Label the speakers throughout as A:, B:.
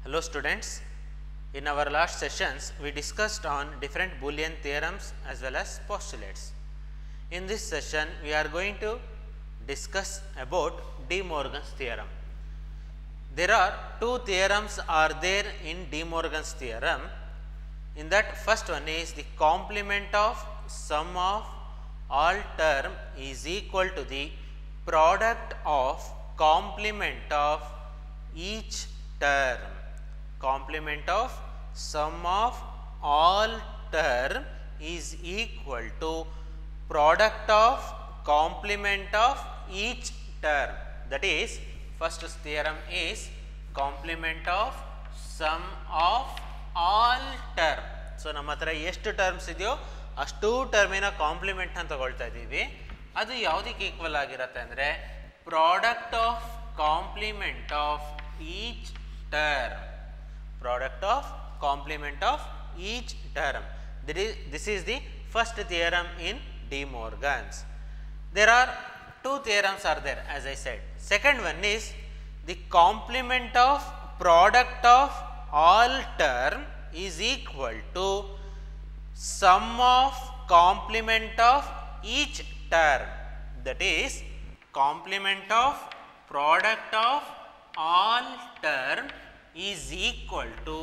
A: Hello students, in our last sessions we discussed on different Boolean theorems as well as postulates. In this session we are going to discuss about De Morgan's theorem. There are two theorems are there in De Morgan's theorem. In that first one is the complement of sum of all term is equal to the product of complement of each term. Complement of sum of all term is equal to product of complement of each term. That is, first theorem is complement of sum of all term. So, ನಮ್ಮ ಹತ್ರ ಎಷ್ಟು terms ಇದೆಯೋ ಅಷ್ಟು ಟರ್ಮಿನ compliment ಅಂತ ತಗೊಳ್ತಾ ಇದ್ದೀವಿ. ಅದು ಯಾವುದಕ್ಕೆ ಈಕ್ವಲ್ ಆಗಿರುತ್ತೆ ಅಂದರೆ product of complement of each term. Product of complement of each term. This is the first theorem in De Morgan's. There are two theorems are there, as I said. Second one is the complement of product of all term is equal to sum of complement of each term. That is, complement of product of all term is equal to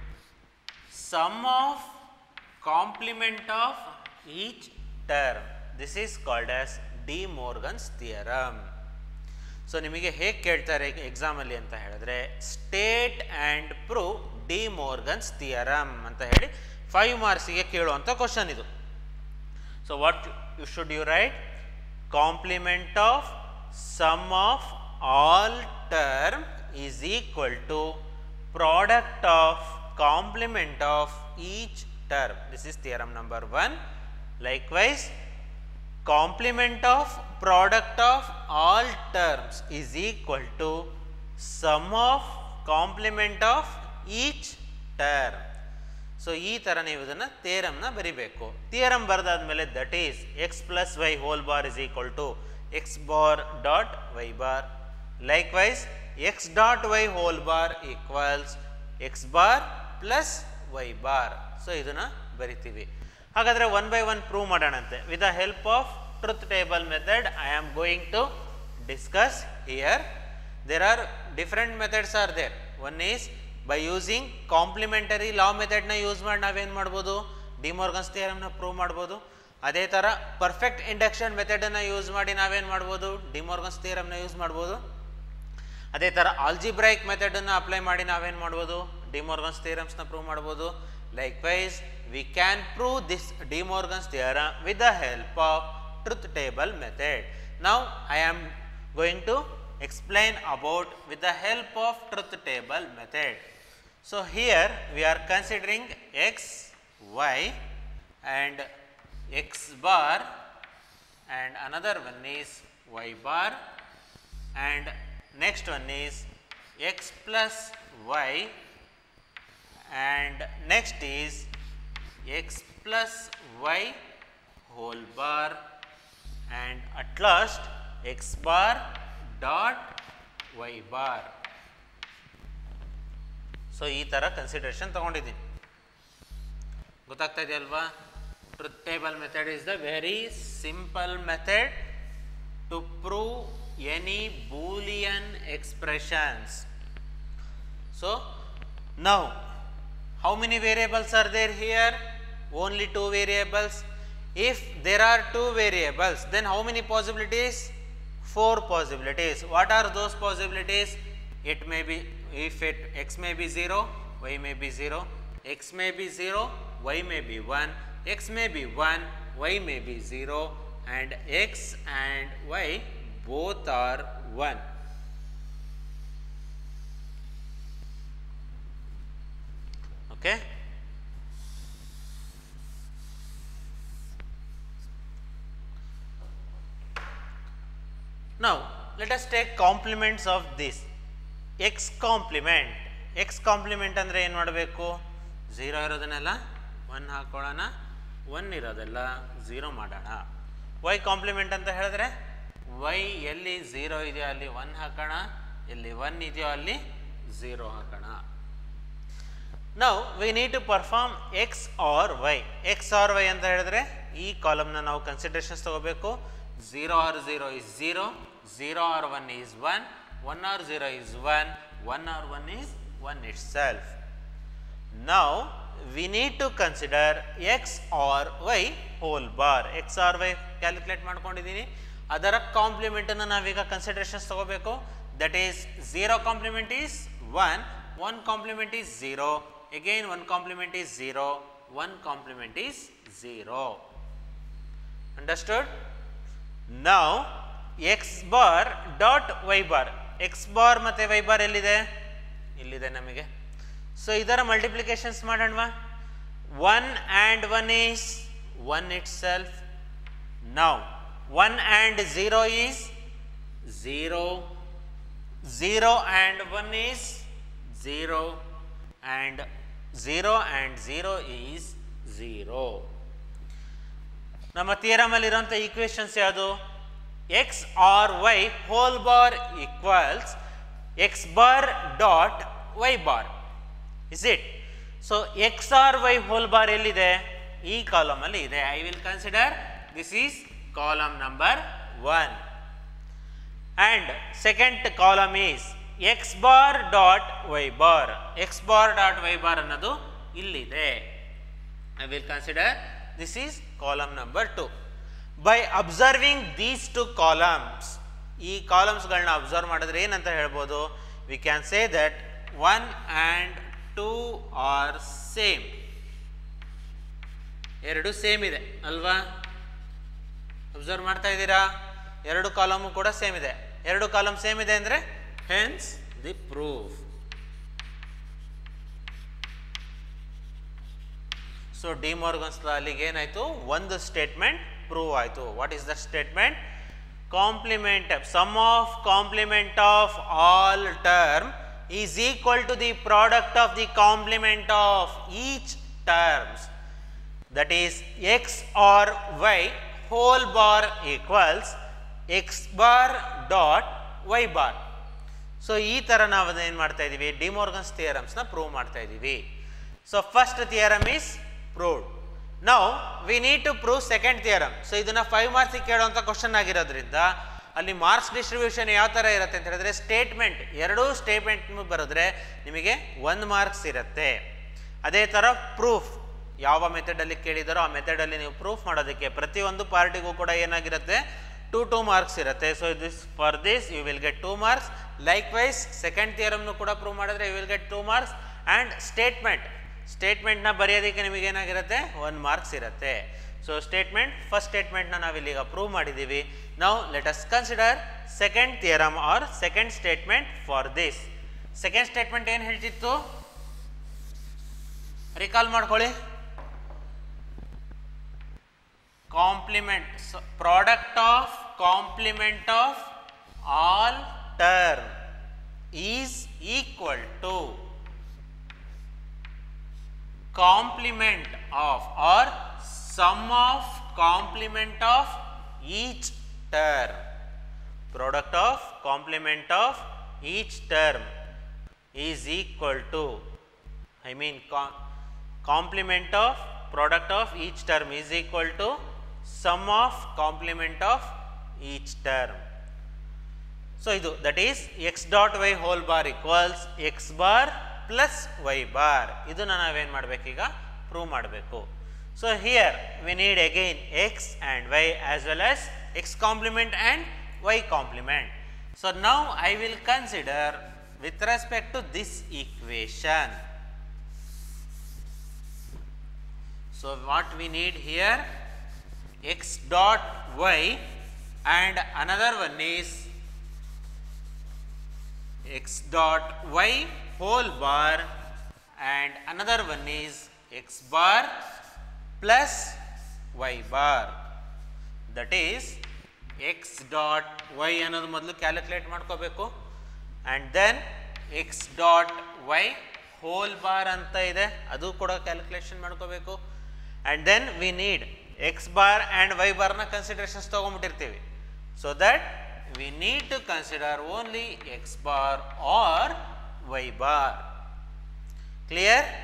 A: sum of complement of each term. This is called as De Morgan's theorem. So, ನಿಮಗೆ ಹೇಗೆ ಕೇಳ್ತಾರೆ ಎಕ್ಸಾಮಲ್ಲಿ ಅಂತ ಹೇಳಿದ್ರೆ state and prove De Morgan's theorem ಅಂತ ಹೇಳಿ 5 ಮಾರ್ಕ್ಸಿಗೆ ಕೇಳುವಂಥ ಕ್ವಶನ್ ಇದು. So what you should you write? Complement of sum of all term is equal to product of complement of each term. This is theorem number 1. Likewise, complement of product of all terms is equal to sum of complement of each term. So, ಈ ಥರ ನೀವು ಇದನ್ನು ಥಿಯರಮ್ನ ಬರಿಬೇಕು. Theorem ಬರೆದಾದ್ಮೇಲೆ that is x plus y whole bar is equal to x bar dot y bar. Likewise, x dot y whole bar equals x bar plus y bar. So, ಇದನ್ನು ಬರಿತೀವಿ. ಹಾಗಾದರೆ 1 by 1 ಪ್ರೂವ್ ಮಾಡೋಣಂತೆ. With the help of truth table method I am going to discuss here. There are different methods are there. One is by using complementary law ಮೆಥಡ್ನ use ಮಾಡಿ ನಾವೇನು ಮಾಡ್ಬೋದು? De Morgan's ಥಿಯರಮ್ನ prove ಮಾಡ್ಬೋದು. ಅದೇ ಥರ perfect induction ಮೆಥಡನ್ನು use ಮಾಡಿ ನಾವೇನು ಮಾಡ್ಬೋದು? ಡಿ ಮೋರ್ಗನ್ಸ್ ಥಿಯರಮ್ನ ಯೂಸ್ ಮಾಡ್ಬೋದು. ಅದೇ ಥರ ಆಲ್ಜಿಬ್ರೈಕ್ ಮೆಥಡನ್ನು ಅಪ್ಲೈ ಮಾಡಿ ನಾವೇನು ಮಾಡ್ಬೋದು? ಡಿ ಮೋರ್ಗನ್ಸ್ ಥಿಯರಮ್ಸ್ನ ಪ್ರೂವ್ ಮಾಡ್ಬೋದು. Likewise we can prove this De Morgan's theorem with the help of truth table method. Now I am going to explain about with the help of truth table method. So, here we are considering x, y and x bar, and another one is y bar, and next one is x plus y, and next is x plus y whole bar, and at last x bar dot y bar. So ಈ ಥರ consideration ತಗೊಂಡಿದ್ದೀನಿ. ಗೊತ್ತಾಗ್ತಾ ಇದೆಯಲ್ವಾ? Truth table method is the very simple method to prove any Boolean expressions. So now how many variables are there here? Only 2 variables. If there are 2 variables, then how many possibilities? 4 possibilities. What are those possibilities? It may be, if it x may be 0, y may be 0, x may be 0, y may be 1, x may be 1, y may be 0, and x and y both are 1. Okay. Now, let us take complements of this. X complement. X complement ಅಂದರೆ ಏನು ಮಾಡಬೇಕು? 0 ಇರೋದನ್ನೆಲ್ಲ 1 ಹಾಕೊಳ್ಳೋಣ, 1 ಇರೋದೆಲ್ಲ 0 ಮಾಡೋಣ. Y complement ಅಂತ ಹೇಳಿದ್ರೆ y ಎಲ್ಲಿ 0 ಇದೆಯೋ ಅಲ್ಲಿ 1 ಹಾಕೋಣ, ಎಲ್ಲಿ 1 ಇದೆಯೋ ಅಲ್ಲಿ 0 ಹಾಕೋಣ. Now we need to perform x or y. X or y ಅಂತ ಹೇಳಿದ್ರೆ ಈ ಕಾಲಮ್ನ ನಾವು ಕನ್ಸಿಡರೇಷನ್ಸ್ ತಗೋಬೇಕು. 0 or 0 is 0, 0 or 1 is 1, 1 or 0 is 1, 1 or 1 is 1 itself. Now we need to consider x or y whole bar. x or y calculate ಮಾಡ್ಕೊಂಡಿದ್ದೀನಿ, ಅದರ complement ಅನ್ನು ನಾವೀಗ ಕನ್ಸಿಡರೇಷನ್ಸ್ ತಗೋಬೇಕು. That is 0 complement is 1, 1 complement is 0, again 1 complement is 0, 1 complement is 0. Understood? Now x bar dot y bar, x bar ಮತ್ತೆ y bar ಎಲ್ಲಿದೆ? ಇಲ್ಲಿದೆ ನಮಗೆ. So ಇದರ ಮಲ್ಟಿಪ್ಲಿಕೇಶನ್ಸ್ ಮಾಡೋಣವಾ. 1 and 1 is 1 itself. Now 1 and 0 is 0, 0 and 1 is 0, and 0 and 0 is 0. ನಮ್ಮ theorem ಅಲ್ಲಿ ಇರುವಂತ equations ಯಾವುದು? x or y whole bar equals x bar dot y bar. Is it? So x or y whole bar ಎಲ್ಲಿದೆ? ಈ column ಅಲ್ಲಿ ಇದೆ. I will consider this is column number 1, and second column is x bar dot y bar. x bar dot y bar ಅನ್ನೋದು ಇಲ್ಲಿದೆ. I will consider this is column number 2. By observing these two columns, ಈ columns ಗಳನ್ನ observe ಮಾಡಿದ್ರೆ ಏನಂತ ಹೇಳ್ಬೋದು? We can say that 1 and 2 are same. ಎರಡು same ಇದೆ ಅಲ್ವಾ? ಅಬ್ಸರ್ವ್ ಮಾಡ್ತಾ ಇದ್ದೀರಾ? ಎರಡು ಕಾಲಮು ಕೂಡ ಸೇಮ್ ಇದೆ. ಎರಡು ಕಾಲಮ್ ಸೇಮ್ ಇದೆ ಅಂದ್ರೆ hence the proof. So De Morgan's law ಅಲ್ಲಿಗೆ ಏನಾಯ್ತು? ಒಂದು ಸ್ಟೇಟ್ಮೆಂಟ್ ಪ್ರೂವ್ ಆಯಿತು. What is the statement? Complement sum of complement of all term is equal to the product of the complement of each terms. That is x or y whole bar equals x bar dot y bar. So ಈ ಥರ ನಾವು ಏನು ಮಾಡ್ತಾ ಇದ್ದೀವಿ? De Morgan's ಥಿಯರಮ್ಸ್ನ prove ಮಾಡ್ತಾ ಇದ್ದೀವಿ. So first theorem is proved. Now we need to prove second theorem. So ಇದನ್ನ 5 marks ಕೇಳುವಂತ question ಆಗಿರೋದ್ರಿಂದ ಅಲ್ಲಿ ಮಾರ್ಕ್ಸ್ ಡಿಸ್ಟ್ರಿಬ್ಯೂಷನ್ ಯಾವ ತರ ಇರುತ್ತೆ ಅಂತ ಹೇಳಿದ್ರೆ, ಸ್ಟೇಟ್ಮೆಂಟ್ ಎರಡೂ ಸ್ಟೇಟ್ಮೆಂಟ್ ಬರೆದ್ರೆ ನಿಮಗೆ 1 ಮಾರ್ಕ್ಸ್ ಇರುತ್ತೆ. ಅದೇ ತರ ಪ್ರೂಫ್ ಯಾವ ಮೆಥಡ್ ಅಲ್ಲಿ ಕೇಳಿದಾರೋ ಆ ಮೆಥಡ್ ಅಲ್ಲಿ ನೀವು ಪ್ರೂಫ್ ಮಾಡೋದಕ್ಕೆ ಪ್ರತಿಯೊಂದು ಪಾರ್ಟಿಗೂ ಕೂಡ ಏನಾಗಿರುತ್ತೆ? 2 ಮಾರ್ಕ್ಸ್ ಇರುತ್ತೆ. So this for this you will get 2 marks. Likewise second ಥಿಯರಮ್ನು ಕೂಡ ಪ್ರೂವ್ ಮಾಡಿದ್ರೆ you will get 2 marks. And ಸ್ಟೇಟ್ಮೆಂಟ್ನ ಬರೆಯೋದಕ್ಕೆ ನಿಮಗೆ ಏನಾಗಿರುತ್ತೆ? 1 ಮಾರ್ಕ್ಸ್ ಇರುತ್ತೆ. ಸೊ ಫಸ್ಟ್ ಸ್ಟೇಟ್ಮೆಂಟ್ನ ನಾವಿಲ್ಲೀಗ ಪ್ರೂವ್ ಮಾಡಿದ್ದೀವಿ. Now let us consider second theorem or second statement for this. Second statement ಏನು ಹೇಳ್ತಿತ್ತು? ರಿಕಾಲ್ ಮಾಡ್ಕೊಳ್ಳಿ. Complement product of complement of all term is equal to complement of or sum of complement of each term. Product of complement of each term is equal to, I mean complement of product of each term is equal to sum of complement of each term. So idu, that is x dot y whole bar equals x bar plus Y bar. ಇದನ್ನು ನಾವೇನು ಮಾಡಬೇಕೀಗ? Prove ಮಾಡಬೇಕು. So here we need again x and y as well as x complement and y complement. So now I will consider with respect to this equation. So what we need here? X dot y and another one is x dot y whole bar and another one is x bar plus y bar. That is x dot y ಅನ್ನೋದು ಮೊದಲು calculate ಮಾಡ್ಕೋಬೇಕು. and then x dot y whole bar ಅಂತ ಇದೆ, ಅದು ಕೂಡ calculation ಮಾಡ್ಕೋಬೇಕು. and then we need x bar and y bar ನ considerations ತಗೊಂಡ್ಬಿಟ್ಟಿರ್ತೀವಿ. so that we need to consider only x bar or y bar. Clear?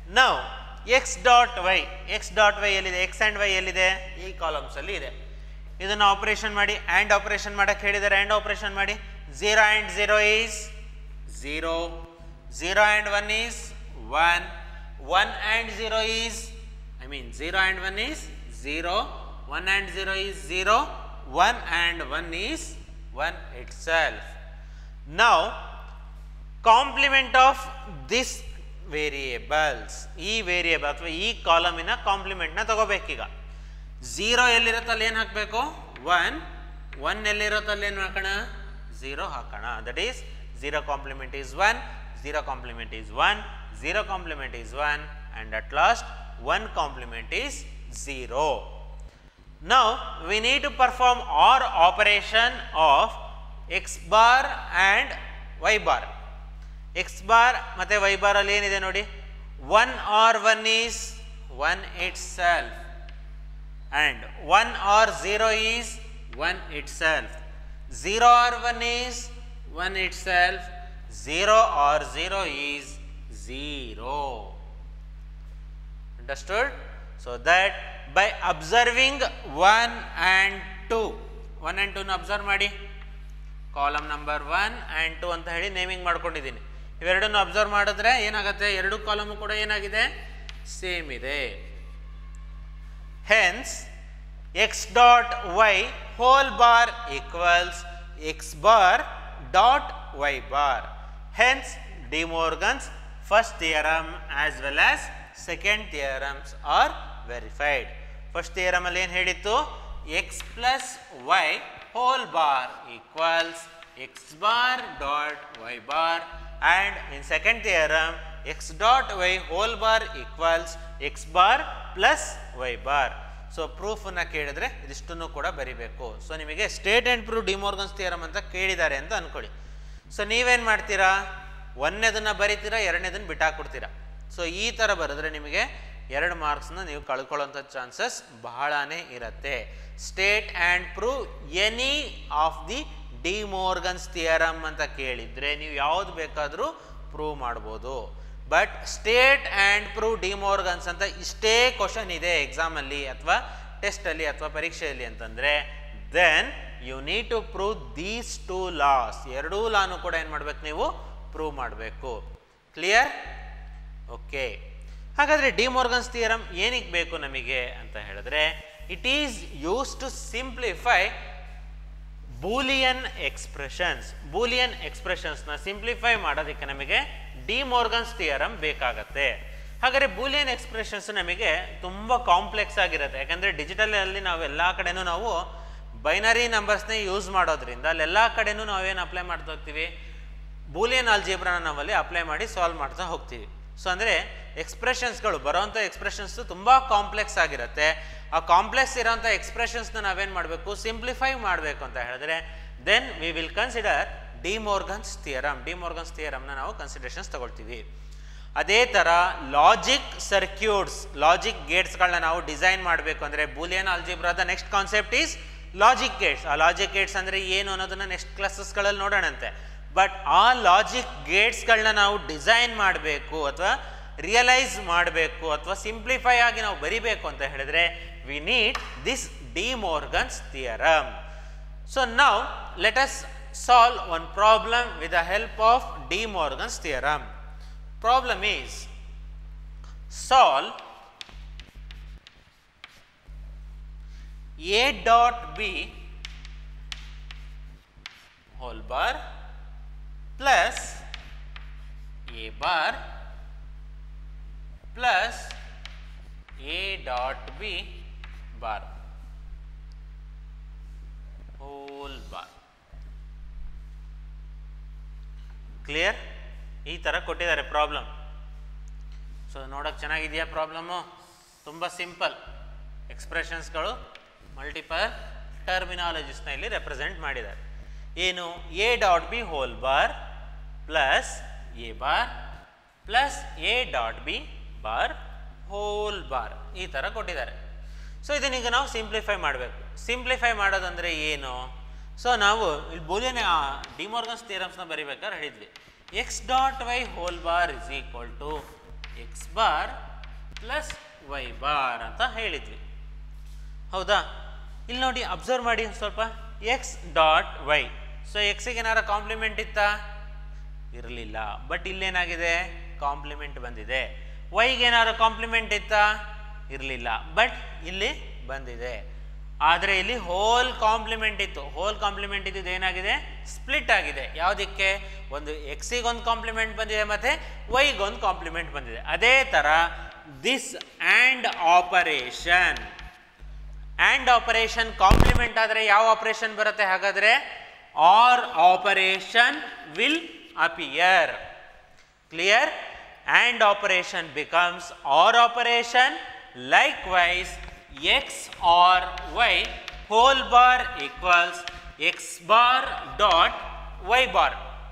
A: Now x dot y ಎಲ್ಲಿದೆ, x and y ಎಲ್ಲಿದೆ, ಈ ಕಾಲಮ್ಸಲ್ಲಿ ಇದೆ. ಇದನ್ನು operation ಮಾಡಿ, and operation ಮಾಡೋಕ್ಕೆ ಹೇಳಿದ್ದಾರೆ, ಆ್ಯಂಡ್ ಆಪರೇಷನ್ ಮಾಡಿ. 0 and 0 is 0, 0 and 1 is 1, 1 and 0 is, 0 and 1 is 0, 1 and 0 is 0, 1 and 1 is 1 itself. Now, complement of this variables, ಈ ವೇರಿಯೇಬಲ್ ಅಥವಾ ಈ ಕಾಲಮಿನ ಕಾಂಪ್ಲಿಮೆಂಟ್ನ ತಗೋಬೇಕೀಗ. 0 ಎಲ್ಲಿರುತ್ತೋ ಅಲ್ಲಿ ಏನು ಹಾಕಬೇಕು, 1, 1 ಎಲ್ಲಿರುತ್ತೋ ಅಲ್ಲಿ ಏನು ಹಾಕೋಣ, 0 ಹಾಕೋಣ. That is 0 complement is 1, 0 complement is 1, 0 complement is 1, and at last 1 complement is 0. Now, we need to perform OR operation of x bar and y bar. x bar ಮತ್ತೆ y bar ಅಲ್ಲಿ ಏನಿದೆ ನೋಡಿ, 1 or 1 is 1 itself, and 1 or 0 is 1 itself, 0 or 1 is 1 itself, 0 or 0 is 0. Understood? So that by observing 1 and 2, 1 and 2 ನ observe ಮಾಡಿ, column number 1 and 2 ಅಂತ ಹೇಳಿ naming ಮಾಡ್ಕೊಂಡಿದ್ದೀನಿ. ಇವೆರಡನ್ನು ಅಬ್ಸರ್ವ್ ಮಾಡಿದ್ರೆ ಏನಾಗುತ್ತೆ, ಎರಡು ಕಾಲಮು ಕೂಡ ಏನಾಗಿದೆ, ಸೇಮ್ ಇದೆ. Hence x dot y whole bar equals x bar dot y bar. Hence De Morgan's first theorem as well as second theorems are verified. First theorem ಅಲ್ಲಿ ಏನು ಹೇಳಿತ್ತು, x plus y whole bar equals x bar dot y bar, and in second theorem x dot y whole bar equals x bar plus y bar. So ಪ್ರೂಫನ್ನು ಕೇಳಿದ್ರೆ ಇದಿಷ್ಟನ್ನು ಕೂಡ ಬರಿಬೇಕು. So ನಿಮಗೆ state and prove De Morgan's theorem ಅಂತ ಕೇಳಿದ್ದಾರೆ ಅಂತ ಅಂದ್ಕೊಳ್ಳಿ. ಸೊ ನೀವೇನು ಮಾಡ್ತೀರಾ, ಒಂದನೇದನ್ನು ಬರಿತೀರಾ, ಎರಡನೇದನ್ನು ಬಿಟ್ಟಾಕ್ಬಿಡ್ತೀರಾ. ಸೊ ಈ ಥರ ಬರೆದ್ರೆ ನಿಮಗೆ 2 ಮಾರ್ಕ್ಸ್ನ ನೀವು ಕಳ್ಕೊಳ್ಳೋಂಥ ಚಾನ್ಸಸ್ ಬಹಳನೇ ಇರುತ್ತೆ. State and prove any of the De Morgan's theorem ಅಂತ ಕೇಳಿದರೆ ನೀವು ಯಾವುದು ಬೇಕಾದರೂ ಪ್ರೂವ್ ಮಾಡ್ಬೋದು. But state and prove De Morgan's ಅಂತ ಇಷ್ಟೇ ಕ್ವಶನ್ ಇದೆ ಎಕ್ಸಾಮಲ್ಲಿ ಅಥವಾ ಟೆಸ್ಟಲ್ಲಿ ಅಥವಾ ಪರೀಕ್ಷೆಯಲ್ಲಿ ಅಂತಂದರೆ, then you need to prove these 2 laws. ಎರಡೂ ಲಾನು ಕೂಡ ಏನು ಮಾಡಬೇಕು, ನೀವು ಪ್ರೂವ್ ಮಾಡಬೇಕು. ಕ್ಲಿಯರ್? ಓಕೆ. ಹಾಗಾದರೆ ಡಿ ಮೋರ್ಗನ್ಸ್ ಥಿಯರಮ್ ಏನಕ್ಕೆ ಬೇಕು ನಮಗೆ ಅಂತ ಹೇಳಿದ್ರೆ, it is use to simplify Boolean expressions. Boolean ಎಕ್ಸ್ಪ್ರೆಷನ್ಸ್ನ ಸಿಂಪ್ಲಿಫೈ ಮಾಡೋದಕ್ಕೆ ನಮಗೆ ಡಿ ಮೋರ್ಗನ್ಸ್ ಥಿಯರಮ್ ಬೇಕಾಗತ್ತೆ. ಹಾಗಾದರೆ ಬೂಲಿಯನ್ ಎಕ್ಸ್ಪ್ರೆಷನ್ಸ್ ನಮಗೆ ತುಂಬ ಕಾಂಪ್ಲೆಕ್ಸ್ ಆಗಿರುತ್ತೆ. ಯಾಕಂದರೆ ಡಿಜಿಟಲಲ್ಲಿ ನಾವು ಎಲ್ಲ ಕಡೆನೂ ನಾವು ಬೈನರಿ ನಂಬರ್ಸ್ನೇ ಯೂಸ್ ಮಾಡೋದ್ರಿಂದ ಅಲ್ಲೆಲ್ಲ ಕಡೆನೂ ನಾವೇನು ಅಪ್ಲೈ ಮಾಡ್ತಾ ಹೋಗ್ತೀವಿ, ಬೂಲಿಯನ್ ಆಲ್ಜಿಬ್ರಾನ ನಾವಲ್ಲಿ ಅಪ್ಲೈ ಮಾಡಿ ಸಾಲ್ವ್ ಮಾಡ್ತಾ ಹೋಗ್ತೀವಿ. ಸೊ ಅಂದರೆ ಎಕ್ಸ್ಪ್ರೆಷನ್ಸ್ಗಳು ಬರೋವಂಥ ಎಕ್ಸ್ಪ್ರೆಷನ್ಸು ತುಂಬ ಕಾಂಪ್ಲೆಕ್ಸ್ ಆಗಿರುತ್ತೆ. ಆ ಕಾಂಪ್ಲೆಕ್ಸ್ ಇರೋಂಥ ಎಕ್ಸ್ಪ್ರೆಷನ್ಸ್ನ ನಾವೇನು ಮಾಡಬೇಕು, ಸಿಂಪ್ಲಿಫೈ ಮಾಡಬೇಕು ಅಂತ ಹೇಳಿದ್ರೆ then we will consider De Morgan's theorem. De Morgan's ಥಿಯರಮ್ನ ನಾವು ಕನ್ಸಿಡರೇಷನ್ಸ್ ತಗೊಳ್ತೀವಿ. ಅದೇ ಥರ ಲಾಜಿಕ್ ಸರ್ಕ್ಯೂಟ್ಸ್, ಲಾಜಿಕ್ ಗೇಟ್ಸ್ಗಳನ್ನ ನಾವು ಡಿಸೈನ್ ಮಾಡಬೇಕು ಅಂದರೆ ಬೂಲಿಯನ್ ಆಲ್ಜಿಬ್ರಾದ next concept is logic gates. ಆ ಲಾಜಿಕ್ ಗೇಟ್ಸ್ ಅಂದರೆ ಏನು ಅನ್ನೋದನ್ನು ನೆಕ್ಸ್ಟ್ ಕ್ಲಾಸಸ್ಗಳಲ್ಲಿ ನೋಡೋಣಂತೆ. ಬಟ್ ಆ ಲಾಜಿಕ್ ಗೇಟ್ಸ್ಗಳನ್ನ ನಾವು ಡಿಸೈನ್ ಮಾಡಬೇಕು ಅಥವಾ ರಿಯಲೈಸ್ ಮಾಡಬೇಕು ಅಥವಾ ಸಿಂಪ್ಲಿಫೈ ಆಗಿ ನಾವು ಬರಿಬೇಕು ಅಂತ ಹೇಳಿದ್ರೆ we need this De Morgan's theorem. So now let us solve one problem with the help of De Morgan's theorem. Problem is, solve a dot b whole bar plus a bar plus a dot b bar whole bar. Clear? ಈ ಥರ ಕೊಟ್ಟಿದ್ದಾರೆ problem. So ನೋಡೋಕ್ಕೆ ಚೆನ್ನಾಗಿದೆಯಾ problem? ತುಂಬ simple. ಎಕ್ಸ್ಪ್ರೆಷನ್ಸ್ಗಳು multiple ಟರ್ಮಿನಾಲಜಿಸ್ನ ಇಲ್ಲಿ represent ಮಾಡಿದ್ದಾರೆ. ಏನು? A dot B whole bar plus A bar plus A dot B bar whole bar ಈ ಥರ ಕೊಟ್ಟಿದ್ದಾರೆ. ಸೊ ಇದನ್ನೀಗ ನಾವು ಸಿಂಪ್ಲಿಫೈ ಮಾಡಬೇಕು. ಸಿಂಪ್ಲಿಫೈ ಮಾಡೋದಂದರೆ ಏನು? ಸೊ ನಾವು ಇಲ್ಲಿ ಬೂಲಿಯನ್ ಡಿ ಮೋರ್ಗನ್ಸ್ ಥಿಯರಮ್ಸ್ನ ಬರಿಬೇಕಾದ್ರೆ ಹೇಳಿದ್ವಿ, x dot y whole bar is equal to x bar plus Y bar ಅಂತ ಹೇಳಿದ್ವಿ. ಹೌದಾ? ಇಲ್ಲಿ ನೋಡಿ, ಅಬ್ಸರ್ವ್ ಮಾಡಿ ಸ್ವಲ್ಪ, ಎಕ್ಸ್ ಡಾಟ್ ವೈ. ಸೊ ಎಕ್ಸಿಗೆ ಏನಾರ ಕಾಂಪ್ಲಿಮೆಂಟ್ ಇತ್ತಾ? ಇರಲಿಲ್ಲ. ಬಟ್ ಇಲ್ಲೇನಾಗಿದೆ? ಕಾಂಪ್ಲಿಮೆಂಟ್ ಬಂದಿದೆ. ವೈಗೆ ಏನಾರು ಕಾಂಪ್ಲಿಮೆಂಟ್ ಇತ್ತಾ? ಇರಲಿಲ್ಲ. ಬಟ್ ಇಲ್ಲಿ ಬಂದಿದೆ. ಆದರೆ ಇಲ್ಲಿ ಹೋಲ್ ಕಾಂಪ್ಲಿಮೆಂಟ್ ಇತ್ತು. ಹೋಲ್ ಕಾಂಪ್ಲಿಮೆಂಟ್ ಇದ್ದಿದ್ದು ಏನಾಗಿದೆ? ಸ್ಪ್ಲಿಟ್ ಆಗಿದೆ. ಯಾವುದಕ್ಕೆ? ಒಂದು ಎಕ್ಸಿಗೊಂದು ಕಾಂಪ್ಲಿಮೆಂಟ್ ಬಂದಿದೆ ಮತ್ತು ವೈಗೊಂದು ಕಾಂಪ್ಲಿಮೆಂಟ್ ಬಂದಿದೆ. ಅದೇ ಥರ this and operation, and operation complement ಆದರೆ ಯಾವ ಆಪರೇಷನ್ ಬರುತ್ತೆ ಹಾಗಾದರೆ? Or operation will appear. Clear? And operation becomes or operation. Likewise x or y whole bar equals x bar dot y bar.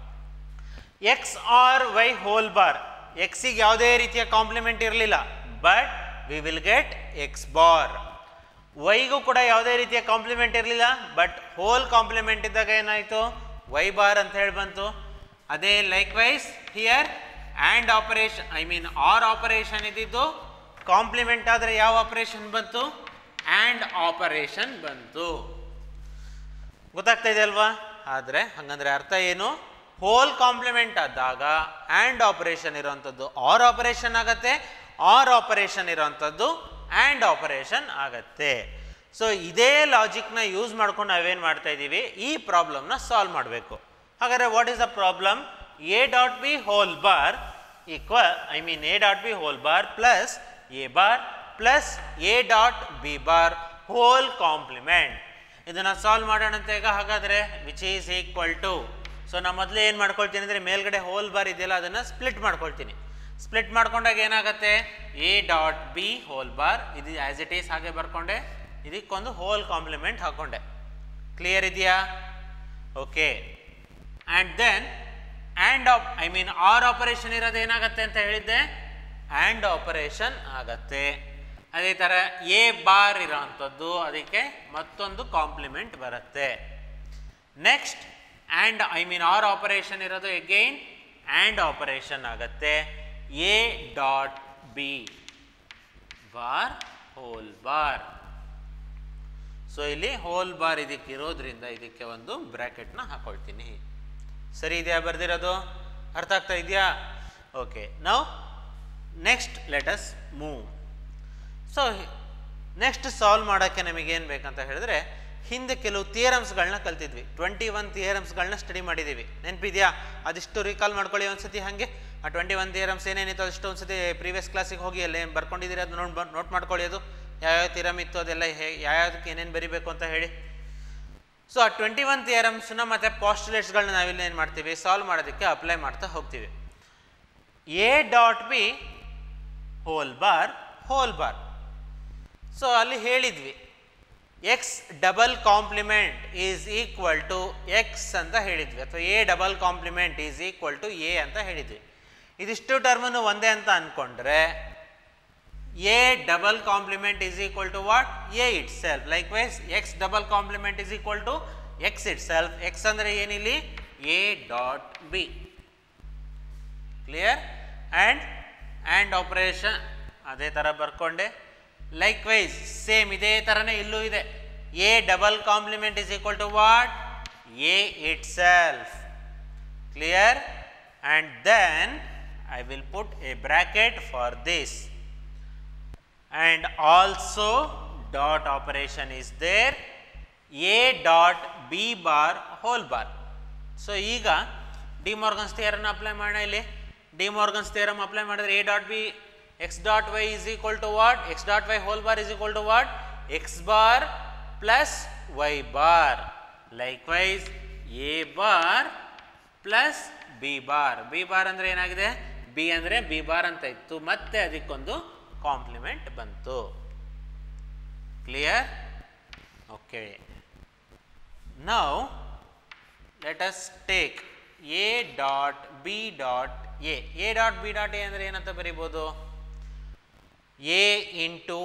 A: x or y whole bar, x ಗೆ ಯಾವುದೇ ರೀತಿಯ complement ಇರಲಿಲ್ಲ, but we will get x bar. y ಗೂ ಕೂಡ ಯಾವುದೇ ರೀತಿಯ complement ಇರಲಿಲ್ಲ, but hole compliment ಇದ್ದಾಗ ಏನಾಯಿತು? y bar ಅಂತ ಹೇಳಿ ಬಂತು. ಅದೇ likewise here and operation, I mean or operation ಇದ್ದಿದ್ದು ಕಾಂಪ್ಲಿಮೆಂಟ್ ಆದರೆ ಯಾವ ಆಪರೇಷನ್ ಬಂತು? ಆ್ಯಂಡ್ ಆಪರೇಷನ್ ಬಂತು. ಗೊತ್ತಾಗ್ತಾ ಇದೆ ಅಲ್ವಾ? ಆದರೆ ಹಾಗಂದ್ರೆ ಅರ್ಥ ಏನು? ಹೋಲ್ ಕಾಂಪ್ಲಿಮೆಂಟ್ ಆದಾಗ ಆ್ಯಂಡ್ ಆಪರೇಷನ್ ಇರೋವಂಥದ್ದು ಆರ್ ಆಪರೇಷನ್ ಆಗತ್ತೆ, ಆರ್ ಆಪರೇಷನ್ ಇರೋವಂಥದ್ದು ಆ್ಯಂಡ್ ಆಪರೇಷನ್ ಆಗತ್ತೆ. ಸೊ ಇದೇ ಲಾಜಿಕ್ನ ಯೂಸ್ ಮಾಡ್ಕೊಂಡು ನಾವೇನು ಮಾಡ್ತಾ ಇದ್ದೀವಿ? ಈ ಪ್ರಾಬ್ಲಮ್ನ ಸಾಲ್ವ್ ಮಾಡಬೇಕು. ಹಾಗಾದರೆ what is the problem? A dot B whole bar equal, I mean a dot B whole bar plus A bar plus A dot B bar whole complement. ಇದನ್ನು ಸಾಲ್ವ್ ಮಾಡೋಣ ಅಂತ ಈಗ. ಹಾಗಾದರೆ which is equal to, so ನಾನು ಮೊದಲೇ ಏನು ಮಾಡ್ಕೊಳ್ತೀನಿ ಅಂದರೆ ಮೇಲ್ಗಡೆ ಹೋಲ್ ಬಾರ್ ಇದೆಯಲ್ಲ ಅದನ್ನು ಸ್ಪ್ಲಿಟ್ ಮಾಡ್ಕೊಳ್ತೀನಿ. ಸ್ಪ್ಲಿಟ್ ಮಾಡ್ಕೊಂಡಾಗ ಏನಾಗುತ್ತೆ? A dot B whole bar, ಇದು ಆ್ಯಸ್ ಇಟ್ ಈಸ್ ಹಾಗೆ ಬರ್ಕೊಂಡೆ, ಇದಕ್ಕೊಂದು ಹೋಲ್ ಕಾಂಪ್ಲಿಮೆಂಟ್ ಹಾಕ್ಕೊಂಡೆ. ಕ್ಲಿಯರ್ ಇದೆಯಾ? Okay. And then and I mean or operation ಇರೋದು ಏನಾಗುತ್ತೆ ಅಂತ ಹೇಳಿದ್ದೆ? ಆ್ಯಂಡ್ ಆಪರೇಷನ್ ಆಗತ್ತೆ. ಅದೇ ಥರ ಎ ಬಾರ್ ಇರೋವಂಥದ್ದು ಅದಕ್ಕೆ ಮತ್ತೊಂದು ಕಾಂಪ್ಲಿಮೆಂಟ್ ಬರುತ್ತೆ. Next and I mean or operation ಇರೋದು ಎಗೈನ್ ಆ್ಯಂಡ್ ಆಪರೇಷನ್ ಆಗತ್ತೆ. A dot B bar whole bar. So ಇಲ್ಲಿ ಹೋಲ್ ಬಾರ್ ಇದಕ್ಕೆ ಇರೋದ್ರಿಂದ ಇದಕ್ಕೆ ಒಂದು ಬ್ರ್ಯಾಕೆಟ್ನ ಹಾಕೊಳ್ತೀನಿ. ಸರಿ ಇದೆಯಾ ಬರ್ದಿರೋದು? ಅರ್ಥ ಆಗ್ತಾ ಇದೆಯಾ? Okay. Now next let us move. So next solve ಮಾಡೋಕ್ಕೆ ನಮಗೇನು ಬೇಕಂತ ಹೇಳಿದ್ರೆ, ಹಿಂದೆ ಕೆಲವು ಥಿಯರಮ್ಸ್ಗಳನ್ನ ಕಲ್ತಿದ್ವಿ. 21 ಥಿಯರಮ್ಸ್ಗಳನ್ನ ಸ್ಟಡಿ ಮಾಡಿದ್ದೀವಿ. ನೆನಪಿದೆಯಾ? ಅದಿಷ್ಟು ರೀಕಾಲ್ ಮಾಡ್ಕೊಳ್ಳಿ ಒಂದ್ಸತಿ. ಹಾಗೆ ಆ 21 ಥಿಯರಮ್ಸ್ ಏನೇನಿತ್ತು ಅದಿಷ್ಟು ಒಂದ್ಸತಿ ಪ್ರೀವಿಯಸ್ ಕ್ಲಾಸಿಗೆ ಹೋಗಿ ಅಲ್ಲಿ ಏನು ಬರ್ಕೊಂಡಿದ್ದೀರಿ ಅದು ನೋಟ್ ಮಾಡ್ಕೊಳ್ಳಿ. ಅದು ಯಾವ್ಯಾವ ಥಿಯರಮ್ ಇತ್ತು ಅದೆಲ್ಲ ಯಾವ್ಯಾವುದಕ್ಕೆ ಏನೇನು ಬರೀಬೇಕು ಅಂತ ಹೇಳಿ. ಸೊ ಆ 21 ಥಿಯರಮ್ಸ್ನ ಮತ್ತು ಪಾಸ್ಟುಲೇಟ್ಸ್ಗಳನ್ನ ನಾವಿಲ್ಲಿ ಏನು ಮಾಡ್ತೀವಿ? ಸಾಲ್ವ್ ಮಾಡೋದಕ್ಕೆ ಅಪ್ಲೈ ಮಾಡ್ತಾ ಹೋಗ್ತೀವಿ. A dot B whole bar whole bar. So ಅಲ್ಲಿ ಹೇಳಿದ್ವಿ x double complement is equal to x ಅಂತ ಹೇಳಿದ್ವಿ, ಅಥವಾ a double complement is equal to a ಅಂತ ಹೇಳಿದ್ವಿ. ಇದಿಷ್ಟು ಟರ್ಮನ್ನು ಒಂದೇ ಅಂತ ಅಂದ್ಕೊಂಡ್ರೆ a double complement is equal to what? A itself. Likewise x double complement is equal to x itself. X ಅಂದರೆ ಏನಿಲ್ಲಿ? A dot b. Clear? And operation ಅದೇ ಥರ ಬರ್ಕೊಂಡೆ. ಲೈಕ್ವೈಸ್ ಸೇಮ್ ಇದೇ ಥರನೇ ಇಲ್ಲೂ ಇದೆ. A double complement is equal to what? A itself. Clear? And then I will put a bracket for this. And also dot operation is there, a dot b bar whole bar. So ಈಗ De Morgan's theorem apply ಮಾಡೋಣ. ಇಲ್ಲಿ De Morgan's theorem apply ಮಾಡಿದ್ರೆ a dot b x dot y is equal to what? x dot y whole bar is equal to what? x bar plus y bar. Likewise a bar plus b bar. b bar ಅಂದರೆ ಏನಾಗಿದೆ? b ಅಂದರೆ b bar ಅಂತ ಇತ್ತು, ಮತ್ತೆ ಅದಕ್ಕೊಂದು complement ಬಂತು. Clear? Okay. Now let us take A dot B dot A. A dot B dot A ಅಂದರೆ ಏನಂತ ಬರೀಬೋದು? A into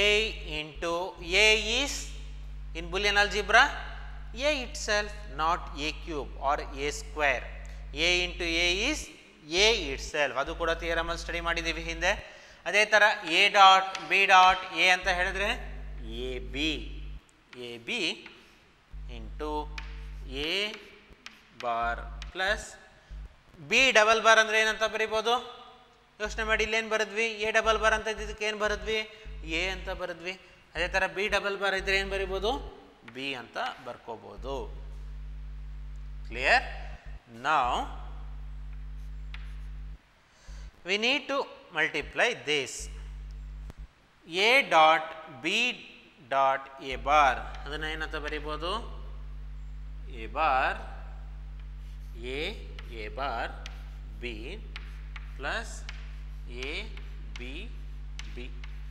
A: A is in Boolean algebra A itself, not A cube or A square. A into A is A itself, ಅದು ಕೂಡ ಥಿಯರಮಲ್ಲಿ study ಮಾಡಿದ್ದೀವಿ ಹಿಂದೆ. ಅದೇ ಥರ A dot B dot A ಅಂತ ಹೇಳಿದ್ರೆ A B into A bar plus B double bar ಅಂದರೆ ಏನಂತ ಬರಿಬೋದು? ಯೋಚನೆ ಮಾಡಿ, ಇಲ್ಲೇನು ಬರೆದ್ವಿ? ಎ ಡಬಲ್ ಬಾರ್ ಅಂತ ಇದ್ದಿದ್ದಕ್ಕೆ ಏನು ಬರೆದ್ವಿ? ಎ ಅಂತ ಬರೆದ್ವಿ. ಅದೇ ಥರ ಬಿ ಡಬಲ್ ಬಾರ್ ಇದ್ದರೆ ಏನು ಬರಿಬೋದು? ಬಿ ಅಂತ ಬರ್ಕೋಬೋದು. Clear? Now we need to multiply this. A dot B dot A bar ಅದನ್ನು ಏನಂತ ಬರಿಬೋದು? A bar B plus A B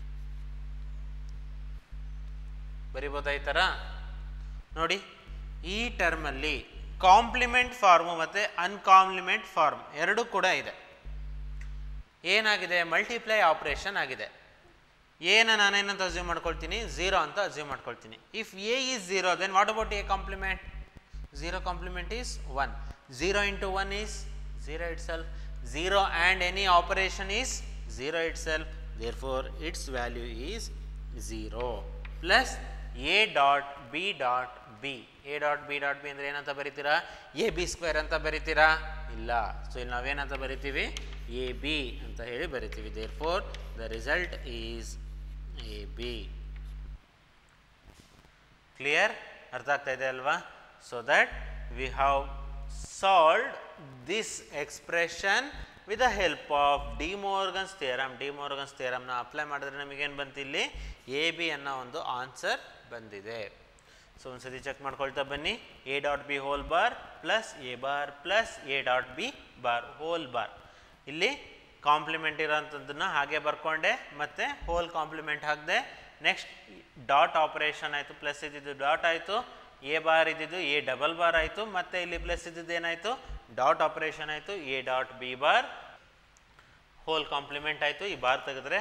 A: ಬರಿಬೋದಾ ಈ ಥರ? ನೋಡಿ, ಈ ಟರ್ಮಲ್ಲಿ ಕಾಂಪ್ಲಿಮೆಂಟ್ ಫಾರ್ಮು ಮತ್ತು ಅನ್ಕಾಂಪ್ಲಿಮೆಂಟ್ ಫಾರ್ಮ್ ಎರಡೂ ಕೂಡ ಇದೆ. ಏನಾಗಿದೆ? ಮಲ್ಟಿಪ್ಲೈ ಆಪ್ರೇಷನ್ ಆಗಿದೆ. ಎನ ನಾನೇನಂತ ಅಸ್ಯೂಮ್ ಮಾಡ್ಕೊಳ್ತೀನಿ? 0 ಅಂತ ಅಸ್ಯೂಮ್ ಮಾಡ್ಕೊಳ್ತೀನಿ. If A is 0, then what about A complement? 0 complement is 1. 0 into 1 is 0 itself. 0 and any operation is 0 itself. Therefore, its value is 0 plus a dot b dot b. a dot b dot b ಅಂದರೆ ಏನಂತ ಬರಿತೀರಾ? A B square ಅಂತ ಬರಿತೀರಾ? ಇಲ್ಲ. ಸೊ ಇಲ್ಲಿ ನಾವೇನಂತ ಬರಿತೀವಿ? A B ಅಂತ ಹೇಳಿ ಬರಿತೀವಿ. Therefore, the result is AB. Clear? ಅರ್ಥ ಆಗ್ತಾ ಇದೆ ಅಲ್ವಾ? So that we have solved this expression with the help of De Morgan's theorem. De Morgan's theorem ನ ಅಪ್ಲೈ ಮಾಡಿದ್ರೆ ನಮಗೇನು ಬಂತು? ಇಲ್ಲಿ ಎ ಬಿ ಅನ್ನೋ ಒಂದು ಆನ್ಸರ್ ಬಂದಿದೆ. ಸೊ ಒಂದ್ಸತಿ ಚೆಕ್ ಮಾಡ್ಕೊಳ್ತಾ ಬನ್ನಿ. A dot B whole bar plus A bar plus A dot B bar whole bar. ಇಲ್ಲಿ ಕಾಂಪ್ಲಿಮೆಂಟ್ ಇರೋಂಥದ್ದನ್ನು ಹಾಗೆ ಬರ್ಕೊಂಡೆ, ಮತ್ತು ಹೋಲ್ ಕಾಂಪ್ಲಿಮೆಂಟ್ ಹಾಕಿದೆ. ನೆಕ್ಸ್ಟ್ ಡಾಟ್ ಆಪರೇಷನ್ ಆಯಿತು, ಪ್ಲಸ್ ಇದ್ದಿದ್ದು ಡಾಟ್ ಆಯಿತು, ಎ ಬಾರ್ ಇದ್ದಿದ್ದು ಎ ಡಬಲ್ ಬಾರ್ ಆಯಿತು, ಮತ್ತು ಇಲ್ಲಿ ಪ್ಲಸ್ ಇದ್ದಿದ್ದು ಏನಾಯಿತು? ಡಾಟ್ ಆಪರೇಷನ್ ಆಯಿತು. A dot B bar whole complement ಆಯಿತು, ಈ ಬಾರ್ ತೆಗೆದ್ರೆ.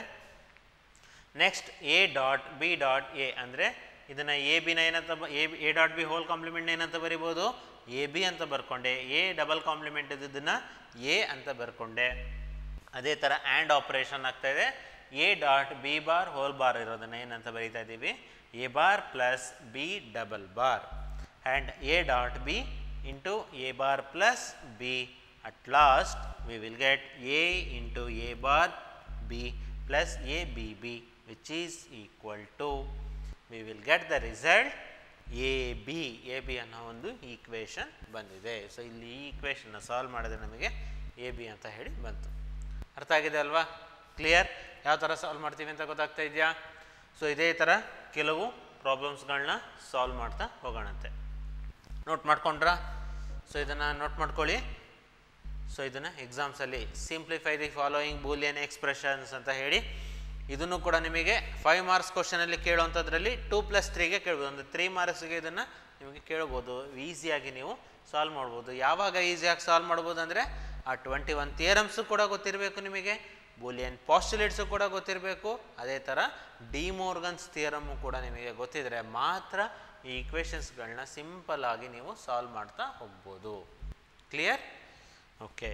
A: Next A dot B dot A ಅಂದರೆ ಇದನ್ನು ಎ ಬಿನ ಏನಂತ A dot B whole complement ಏನಂತ ಬರಿಬೋದು? ಎ ಬಿ ಅಂತ ಬರ್ಕೊಂಡೆ. ಎ ಡಬಲ್ ಕಾಂಪ್ಲಿಮೆಂಟ್ ಇದ್ದಿದ್ದನ್ನು ಎ ಅಂತ ಬರ್ಕೊಂಡೆ. ಅದೇ ಥರ ಆ್ಯಂಡ್ ಆಪ್ರೇಷನ್ ಆಗ್ತಾಯಿದೆ. A dot B bar whole bar ಇರೋದನ್ನು ಏನಂತ ಬರೀತಾ ಇದ್ದೀವಿ? A bar plus B double bar and A dot B into A bar plus B. At last we will get A into A bar B plus A B B which is equal to we will get the result AB. AB ಅನ್ನೋ ಒಂದು equation ಬಂದಿದೆ. So ಇಲ್ಲಿ ಈ ಈಕ್ವೇಷನ್ನ solve ಮಾಡಿದ್ರೆ ನಮಗೆ AB ಅಂತ ಹೇಳಿ ಬಂತು. ಅರ್ಥ ಆಗಿದೆ ಅಲ್ವಾ? ಕ್ಲಿಯರ್? ಯಾವ ಥರ ಸಾಲ್ವ್ ಮಾಡ್ತೀವಿ ಅಂತ ಗೊತ್ತಾಗ್ತಾ ಇದೆಯಾ? ಸೊ ಇದೇ ಥರ ಕೆಲವು ಪ್ರಾಬ್ಲಮ್ಸ್ಗಳನ್ನ ಸಾಲ್ವ್ ಮಾಡ್ತಾ ಹೋಗೋಣಂತೆ. ನೋಟ್ ಮಾಡ್ಕೊಂಡ್ರಾ? ಸೊ ಇದನ್ನು ನೋಟ್ ಮಾಡ್ಕೊಳ್ಳಿ. ಸೊ ಇದನ್ನು ಎಕ್ಸಾಮ್ಸಲ್ಲಿ simplify the following Boolean expressions ಅಂತ ಹೇಳಿ, ಇದನ್ನು ಕೂಡ ನಿಮಗೆ 5 ಮಾರ್ಕ್ಸ್ ಕ್ವಶನಲ್ಲಿ ಕೇಳುವಂಥದ್ರಲ್ಲಿ 2+3ಗೆ ಕೇಳ್ಬೋದು. ಒಂದು 3 ಮಾರ್ಕ್ಸ್ಗೆ ಇದನ್ನು ನಿಮಗೆ ಕೇಳ್ಬೋದು. ಈಸಿಯಾಗಿ ನೀವು ಸಾಲ್ವ್ ಮಾಡ್ಬೋದು. ಯಾವಾಗ ಈಸಿಯಾಗಿ ಸಾಲ್ವ್ ಮಾಡ್ಬೋದು ಅಂದರೆ ಆ 21 ಥಿಯರಮ್ಸು ಕೂಡ ಗೊತ್ತಿರಬೇಕು ನಿಮಗೆ, ಬೂಲಿಯನ್ ಪಾಸ್ಟುಲೇಟ್ಸು ಕೂಡ ಗೊತ್ತಿರಬೇಕು, ಅದೇ ಥರ ಡಿ ಮೋರ್ಗನ್ಸ್ ಥಿಯರಮ್ಮು ಕೂಡ ನಿಮಗೆ ಗೊತ್ತಿದ್ರೆ ಮಾತ್ರ ಈ ಈಕ್ವೇಷನ್ಸ್ಗಳನ್ನ ಸಿಂಪಲ್ ಆಗಿ ನೀವು ಸಾಲ್ವ್ ಮಾಡ್ತಾ ಹೋಗ್ಬೋದು. ಕ್ಲಿಯರ್? ಓಕೆ.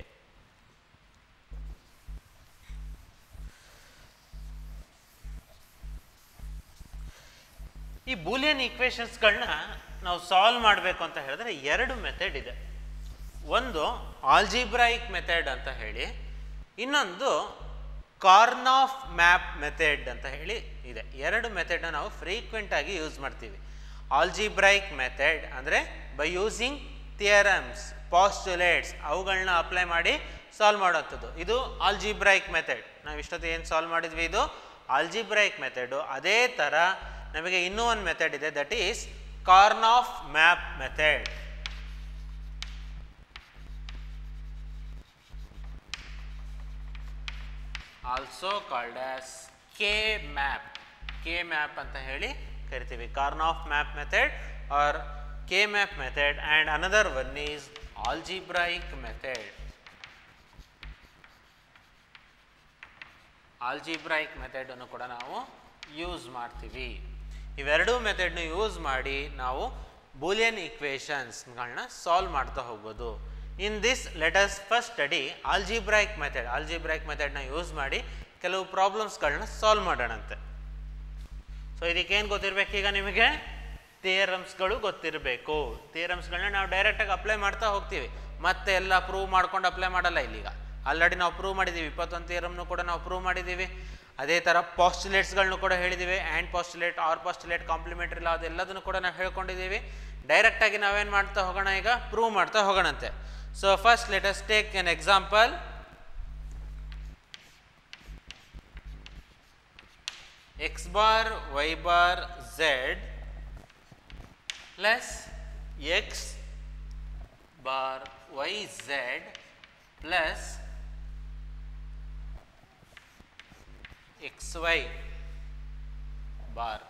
A: ಈ ಬೂಲಿಯನ್ ಈಕ್ವೇಷನ್ಸ್ಗಳನ್ನ ನಾವು ಸಾಲ್ವ್ ಮಾಡಬೇಕು ಅಂತ ಹೇಳಿದ್ರೆ 2 ಮೆಥಡ್ ಇದೆ. ಒಂದು ಆಲ್ಜಿಬ್ರಾಯಿಕ್ ಮೆಥಡ್ ಅಂತ ಹೇಳಿ, ಇನ್ನೊಂದು ಕಾರ್ನಾಫ್ ಮ್ಯಾಪ್ ಮೆಥಡ್ ಅಂತ ಹೇಳಿ ಇದೆ. 2 ಮೆಥಡ್ನ ನಾವು ಫ್ರೀಕ್ವೆಂಟ್ ಆಗಿ ಯೂಸ್ ಮಾಡ್ತೀವಿ. ಆಲ್ಜಿಬ್ರಾಯಿಕ್ ಮೆಥಡ್ ಅಂದರೆ ಬೈ ಯೂಸಿಂಗ್ ಥಿಯರಮ್ಸ್, ಪಾಸ್ಟುಲೇಟ್ಸ್ ಅವುಗಳನ್ನ ಅಪ್ಲೈ ಮಾಡಿ ಸಾಲ್ವ್ ಮಾಡೋಂಥದ್ದು. ಇದು ಆಲ್ಜಿಬ್ರಾಯಿಕ್ ಮೆಥಡ್. ನಾವು ಇಷ್ಟೊತ್ತು ಏನು ಸಾಲ್ವ್ ಮಾಡಿದ್ವಿ, ಇದು ಆಲ್ಜಿಬ್ರಾಯಿಕ್ ಮೆಥಡು. ಅದೇ ಥರ ನಮಗೆ ಇನ್ನೂ ಒಂದು ಮೆಥಡ್ ಇದೆ, that is Karnaugh map method. Also called as K map. K map ಅಂತ ಹೇಳಿ ಕರಿತೀವಿ. Karnaugh map method or K map method. And another one is algebraic method. Algebraic ಮೆಥಡನ್ನು ಕೂಡ ನಾವು ಯೂಸ್ ಮಾಡ್ತೀವಿ. ಇವೆರಡೂ ಮೆಥಡ್ನ ಯೂಸ್ ಮಾಡಿ ನಾವು ಬೂಲಿಯನ್ ಈಕ್ವೇಷನ್ಸ್ಗಳನ್ನ ಸಾಲ್ವ್ ಮಾಡ್ತಾ ಹೋಗ್ಬೋದು. In this let us first study algebraic method. Algebraic ಮೆಥಡ್ನ ಯೂಸ್ ಮಾಡಿ ಕೆಲವು ಪ್ರಾಬ್ಲಮ್ಸ್ಗಳನ್ನ ಸಾಲ್ವ್ ಮಾಡೋಣಂತೆ. ಸೊ ಇದಕ್ಕೇನು ಗೊತ್ತಿರಬೇಕು, ಈಗ ನಿಮಗೆ ಥಿಯರಮ್ಸ್ಗಳು ಗೊತ್ತಿರಬೇಕು. ಥಿಯರಮ್ಸ್ಗಳನ್ನ ನಾವು ಡೈರೆಕ್ಟಾಗಿ ಅಪ್ಲೈ ಮಾಡ್ತಾ ಹೋಗ್ತೀವಿ, ಮತ್ತೆ ಎಲ್ಲ ಪ್ರೂವ್ ಮಾಡ್ಕೊಂಡು ಅಪ್ಲೈ ಮಾಡಲ್ಲ. ಇಲ್ಲಿಗ ಆಲ್ರೆಡಿ ನಾವು ಪ್ರೂವ್ ಮಾಡಿದ್ದೀವಿ, 21 ಥಿಯರಮ್ನು ಕೂಡ ನಾವು ಪ್ರೂವ್ ಮಾಡಿದ್ದೀವಿ. ಅದೇ ಥರ ಪಾಸ್ಟುಲೇಟ್ಸ್ಗಳನ್ನು ಕೂಡ ಹೇಳಿದ್ದೀವಿ, and postulate, or postulate, complementary law ಅದೆಲ್ಲದನ್ನು ಕೂಡ ನಾವು ಹೇಳ್ಕೊಂಡಿದ್ದೀವಿ. ಡೈರೆಕ್ಟಾಗಿ ನಾವೇನು ಮಾಡ್ತಾ ಹೋಗೋಣ, ಈಗ ಪ್ರೂವ್ ಮಾಡ್ತಾ ಹೋಗೋಣಂತೆ. So first let us take an example. x bar y bar z plus x bar y z plus xy ಬಾರ್.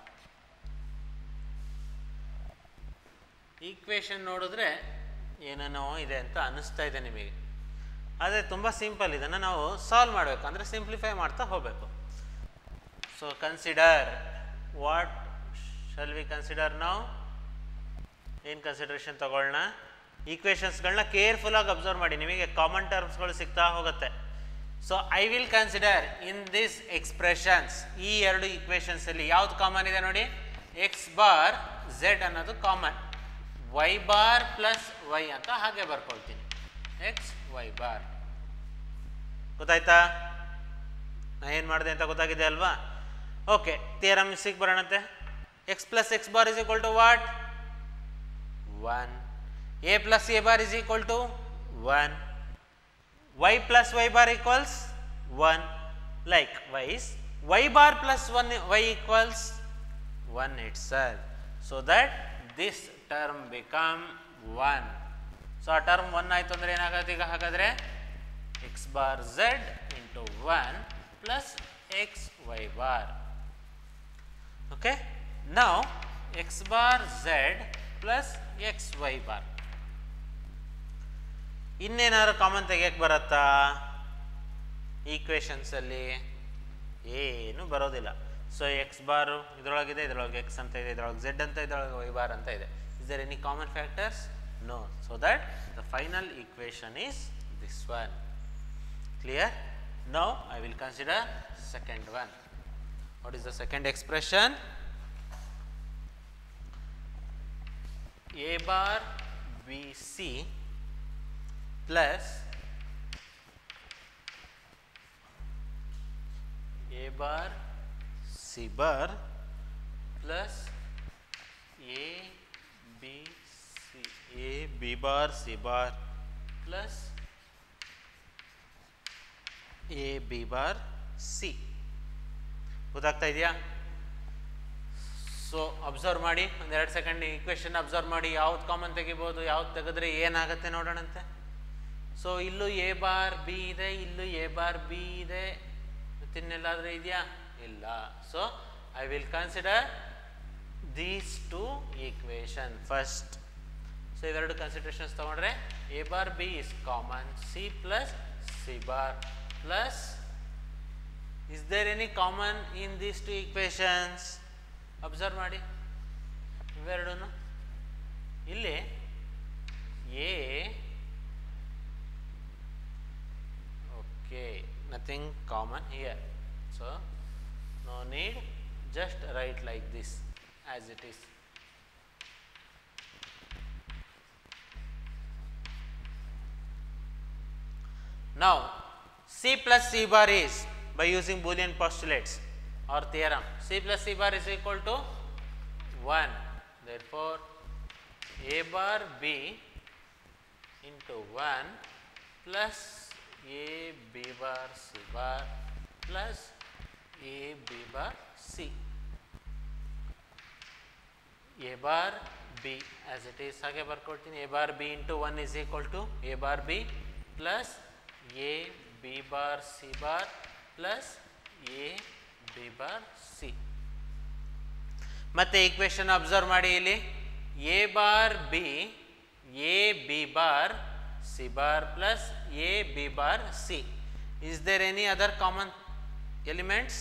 A: ಈಕ್ವೇಷನ್ ನೋಡಿದ್ರೆ ಏನೇನೋ ಇದೆ ಅಂತ ಅನ್ನಿಸ್ತಾ ಇದೆ ನಿಮಗೆ, ಆದರೆ ತುಂಬ ಸಿಂಪಲ್. ಇದನ್ನು ನಾವು ಸಾಲ್ವ್ ಮಾಡಬೇಕು ಅಂದರೆ ಸಿಂಪ್ಲಿಫೈ ಮಾಡ್ತಾ ಹೋಗಬೇಕು. So consider, what shall we consider ನಾವು? ಏನು ಕನ್ಸಿಡರೇಷನ್ ತಗೊಳ್ಳೋಣ? ಈಕ್ವೇಷನ್ಸ್ಗಳನ್ನ ಕೇರ್ಫುಲ್ಲಾಗಿ ಅಬ್ಸರ್ವ್ ಮಾಡಿ, ನಿಮಗೆ ಕಾಮನ್ ಟರ್ಮ್ಸ್ಗಳು ಸಿಗ್ತಾ ಹೋಗುತ್ತೆ. So I will consider in this expressions, ಈ ಎರಡು ಈಕ್ವೇಷನ್ಸಲ್ಲಿ ಯಾವುದು ಕಾಮನ್ ಇದೆ ನೋಡಿ? ಎಕ್ಸ್ ಬಾರ್ ಝೆಡ್ ಅನ್ನೋದು common, Y bar plus Y ಅಂತ ಹಾಗೆ ಬರ್ಕೊಳ್ತೀನಿ, ಎಕ್ಸ್ ವೈ ಬಾರ್. ಗೊತ್ತಾಯ್ತಾ? ನಾ ಏನು ಮಾಡಿದೆ ಅಂತ ಗೊತ್ತಾಗಿದೆ ಅಲ್ವಾ? ಓಕೆ, ಥಿಯರಮ್ಸಿಗೆ ಬರೋಣಂತೆ. X plus X bar is equal to what? 1. A plus A bar is equal to 1. y plus y bar equals 1. Likewise, y bar plus 1 y equals 1 itself. So that this term become 1. So ಆ term 1 ಆಯಿತು ಅಂದರೆ ಏನಾಗುತ್ತೆ ಈಗ? ಹಾಗಾದರೆ x bar z into 1 plus x y bar. Okay, now x bar z plus x y bar. ಇನ್ನೇನಾದ್ರು common ತೆಗಿಯಕ್ಕೆ ಬರುತ್ತಾ? ಈಕ್ವೇಷನ್ಸಲ್ಲಿ ಏನು ಬರೋದಿಲ್ಲ. ಸೊ ಎಕ್ಸ್ ಬಾರು ಇದರೊಳಗಿದೆ, ಇದರೊಳಗೆ ಎಕ್ಸ್ ಅಂತ ಇದೆ, ಇದರೊಳಗೆ ಝೆಡ್ ಅಂತ, ಇದರೊಳಗೆ ವೈ ಬಾರ್ ಅಂತ ಇದೆ. Is there any common factors? No. So that the final equation is this one. Clear? Now I will consider second one. What is the second expression? A bar B C plus a bar c bar plus a b c, a b bar c bar plus a b bar c. ಗೊತ್ತಾಗ್ತಾ ಇದೆಯಾ? So observe ಮಾಡಿ, ಒಂದೆರಡು second equation observe ಮಾಡಿ, ಯಾವ್ದು common ತೆಗಿಬೋದು, ಯಾವ್ದು ತೆಗೆದ್ರೆ ಏನಾಗುತ್ತೆ ನೋಡೋಣಂತೆ. ಸೊ ಇಲ್ಲೂ ಎ ಬಾರ್ ಬಿ ಇದೆ, ಇಲ್ಲೂ ಎ ಬಾರ್ ಬಿ ಇದೆ, ಮತ್ತಿನ್ನೆಲ್ಲಾದರೂ ಇದೆಯಾ? ಇಲ್ಲ. So I will consider these two equation first. So ಇವೆರಡು ಕನ್ಸಿಡರೇಷನ್ಸ್ ತಗೊಂಡ್ರೆ A bar B is common, C plus C bar plus, is there any common in these two equations? Observe ಮಾಡಿ ಇವೆರಡೂ. ಇಲ್ಲಿ A, okay, nothing common here, so no need, just write like this as it is. Now c plus c bar is, by using Boolean postulates or theorem, c plus c bar is equal to 1. Therefore a bar b into 1 plus a b bar c bar plus a b bar c. a bar b as it is ಹಾಗೆ ಬರ್ಕೊಳ್ತೀನಿ. a bar b into 1 is equal to a bar b plus a b bar c bar plus a b bar c. ಮತ್ತೆ equation observe ಮಾಡಿ, ಇಲ್ಲಿ a bar b, a b bar c bar plus a b bar c. Is there any other common elements?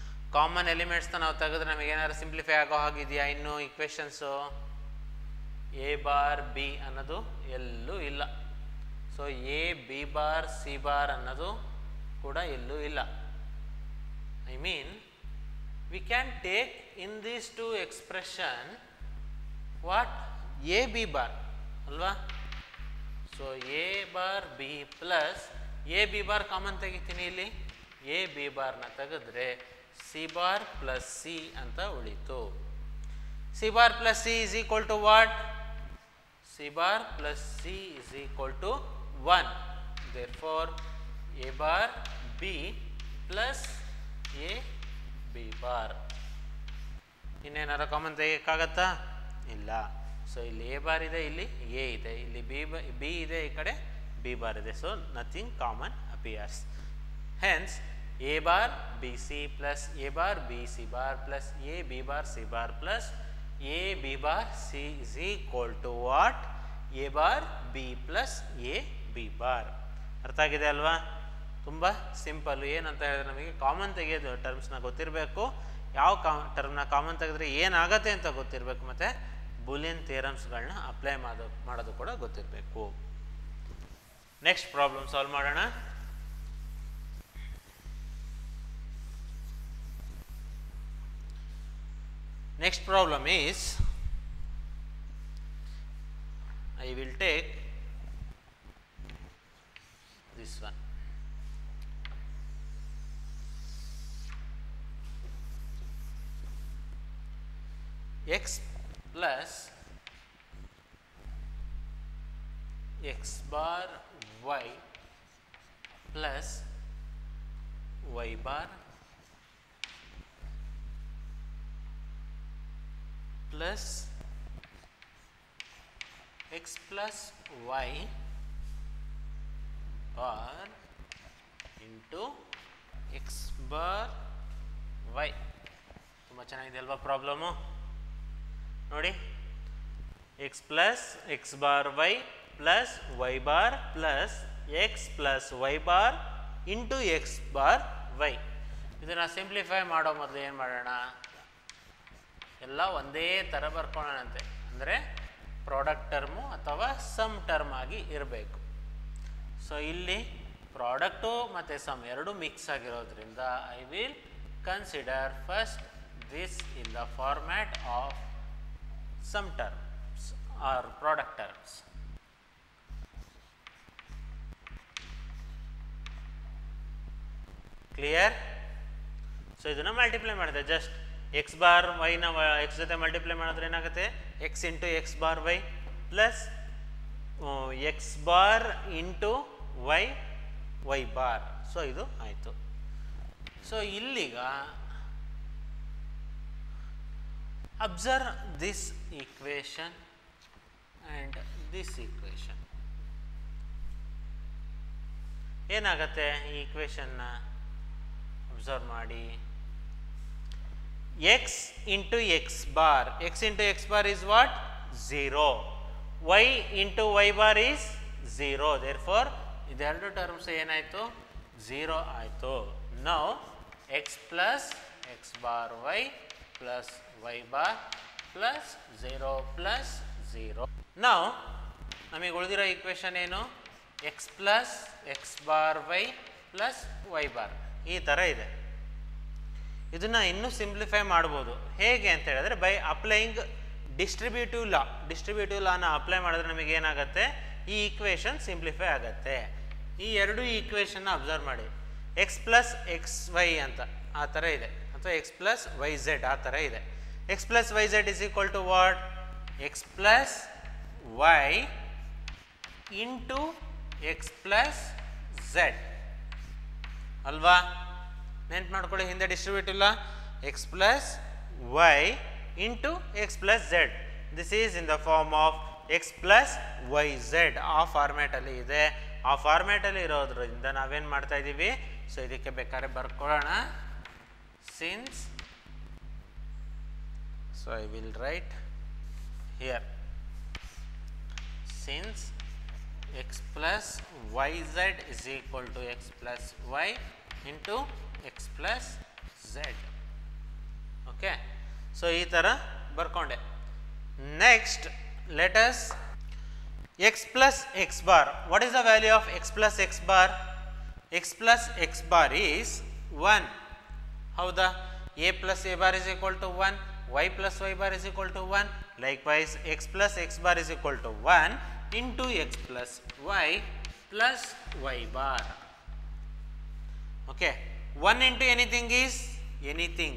A: Common ಎಲಿಮೆಂಟ್ಸ್ನ ನಾವು ತೆಗೆದ್ರೆ ನಮಗೆ ಏನಾದ್ರು simplify ಆಗೋ ಹಾಗಿದೆಯಾ ಇನ್ನು ಈಕ್ವೇಷನ್ಸು? ಎ ಬಾರ್ ಬಿ ಅನ್ನೋದು ಎಲ್ಲೂ ಇಲ್ಲ. So A B bar C bar ಅನ್ನೋದು ಕೂಡ ಎಲ್ಲೂ ಇಲ್ಲ. I mean we can take in these two expression what A B bar ಅಲ್ವಾ. So A bar B plus A B bar common ತೆಗಿತೀನಿ. ಇಲ್ಲಿ ಎ ಬಿ ಬಾರ್ನ ತೆಗೆದ್ರೆ ಸಿ ಬಾರ್ ಪ್ಲಸ್ ಸಿ ಅಂತ ಉಳಿತು. C bar plus C is equal to what? C bar plus C is equal to 1. therefore a bar b plus a b bar. ಇನ್ನೇನಾರ ಕಾಮನ್ ತೆಗಿಯಕ್ಕಾಗತ್ತಾ? ಇಲ್ಲ. ಸೊ ಇಲ್ಲಿ ಎ ಬಾರ್ ಇದೆ, ಇಲ್ಲಿ ಎ ಇದೆ, ಇಲ್ಲಿ ಬಿ ಇದೆ, ಈ ಕಡೆ ಬಿ ಬಾರ್ ಇದೆ. So nothing common appears. Hence A bar B C plus A bar B C bar plus A B bar C bar plus A B bar C is equal to what? A bar B plus A B bar. ಅರ್ಥ ಆಗಿದೆ ಅಲ್ವಾ? ತುಂಬ simple. ಏನಂತ ಹೇಳಿದ್ರೆ ನಮಗೆ common ತೆಗೆಯೋದು ಟರ್ಮ್ಸ್ನ ಗೊತ್ತಿರಬೇಕು, ಯಾವ ಟರ್ಮ್ನ ಕಾಮನ್ ತೆಗೆದ್ರೆ ಏನಾಗತ್ತೆ ಅಂತ ಗೊತ್ತಿರಬೇಕು, ಮತ್ತು ಬೂಲಿಯನ್ ಥಿಯರಮ್ಸ್ಗಳನ್ನ ಅಪ್ಲೈ ಮಾಡೋದು ಕೂಡ ಗೊತ್ತಿರಬೇಕು. ನೆಕ್ಸ್ಟ್ ಪ್ರಾಬ್ಲಮ್ ಸಾಲ್ವ್ ಮಾಡೋಣ. Next problem is, I will take this one. X plus x bar y plus y bar plus x plus y bar into x bar y. ತುಂಬ ಚೆನ್ನಾಗಿದೆ ಅಲ್ವಾ ಪ್ರಾಬ್ಲಮು? ನೋಡಿ, x plus X bar Y plus Y bar plus X plus Y bar into X bar Y. ಇದನ್ನು simplify ಮಾಡೋ ಮೊದಲು ಏನು ಮಾಡೋಣ? ಎಲ್ಲ ಒಂದೇ ಥರ ಬರ್ಕೊಳ್ಳೋಣಂತೆ. ಅಂದರೆ ಪ್ರಾಡಕ್ಟ್ ಟರ್ಮು ಅಥವಾ ಸಮ್ ಟರ್ಮ್ ಆಗಿ ಇರಬೇಕು. ಸೊ ಇಲ್ಲಿ ಪ್ರಾಡಕ್ಟು ಮತ್ತು ಸಮ್ ಎರಡು ಮಿಕ್ಸ್ ಆಗಿರೋದ್ರಿಂದ I will consider first this in the format of sum terms or product terms. Clear? So ಇದನ್ನು ಮಲ್ಟಿಪ್ಲೈ ಮಾಡಿದೆ. ಜಸ್ಟ್ ಎಕ್ಸ್ ಬಾರ್ ವೈನ ಎಕ್ಸ್ ಜೊತೆ ಮಲ್ಟಿಪ್ಲೈ ಮಾಡಿದ್ರೆ ಏನಾಗುತ್ತೆ? X into X bar Y plus X bar into Y Y bar. So ಇದು ಆಯಿತು. So ಇಲ್ಲಿಗ observe this equation and this equation. ಏನಾಗತ್ತೆ ಈ ಈಕ್ವೇಷನ್ನ ಅಬ್ಸರ್ವ್ ಮಾಡಿ. x into x bar, x into x bar is what? 0. y into y bar is 0. therefore ಇದೆರಡು terms ಏನಾಯಿತು? 0 ಆಯಿತು. Now x plus x bar y plus y bar plus 0 plus 0. Now ನಮಗೆ ಉಳಿದಿರೋ equation ಏನು? x plus x bar y plus y bar ಈ ಥರ ಇದೆ. ಇದನ್ನು ಇನ್ನೂ ಸಿಂಪ್ಲಿಫೈ ಮಾಡ್ಬೋದು. ಹೇಗೆ ಅಂತ ಹೇಳಿದ್ರೆ by applying distributive law. Distributive ಲಾನ ಅಪ್ಲೈ ಮಾಡಿದ್ರೆ ನಮಗೆ ಏನಾಗುತ್ತೆ? ಈ ಈಕ್ವೇಷನ್ ಸಿಂಪ್ಲಿಫೈ ಆಗುತ್ತೆ. ಈ ಎರಡು ಈಕ್ವೇಷನ್ನ ಅಬ್ಸರ್ವ್ ಮಾಡಿ. ಎಕ್ಸ್ ಪ್ಲಸ್ ಎಕ್ಸ್ ವೈ ಅಂತ ಆ ಥರ ಇದೆ, ಅಥವಾ ಎಕ್ಸ್ ಪ್ಲಸ್ ವೈ ಝೆಡ್ ಆ ಥರ ಇದೆ. X plus Y Z is equal to what? X plus Y into X plus Z ಅಲ್ವಾ? ನೆನ್ಪು ಮಾಡ್ಕೊಳ್ಳಿ, ಹಿಂದೆ distributive law X plus Y into X plus Z. This is in the form of X plus Y Z. ಆ ಫಾರ್ಮ್ಯಾಟಲ್ಲಿ ಇದೆ. ಆ ಫಾರ್ಮ್ಯಾಟಲ್ಲಿ ಇರೋದ್ರಿಂದ ನಾವೇನು ಮಾಡ್ತಾ ಇದ್ದೀವಿ? ಸೊ ಇದಕ್ಕೆ ಬೇಕಾದ್ರೆ ಬರ್ಕೊಳ್ಳೋಣ. Since, so I will write here, since X plus Y Z is equal to X plus Y into X plus Z. Okay, so ಈ ಥರ ಬರ್ಕೊಂಡೆ. Next let us x plus x bar. What is the value of x plus x bar? X plus x bar is 1. How the a plus a bar is equal to 1, y plus y bar is equal to 1. Likewise, x plus x bar is equal to 1 into x plus y bar. Okay. 1 into anything is anything.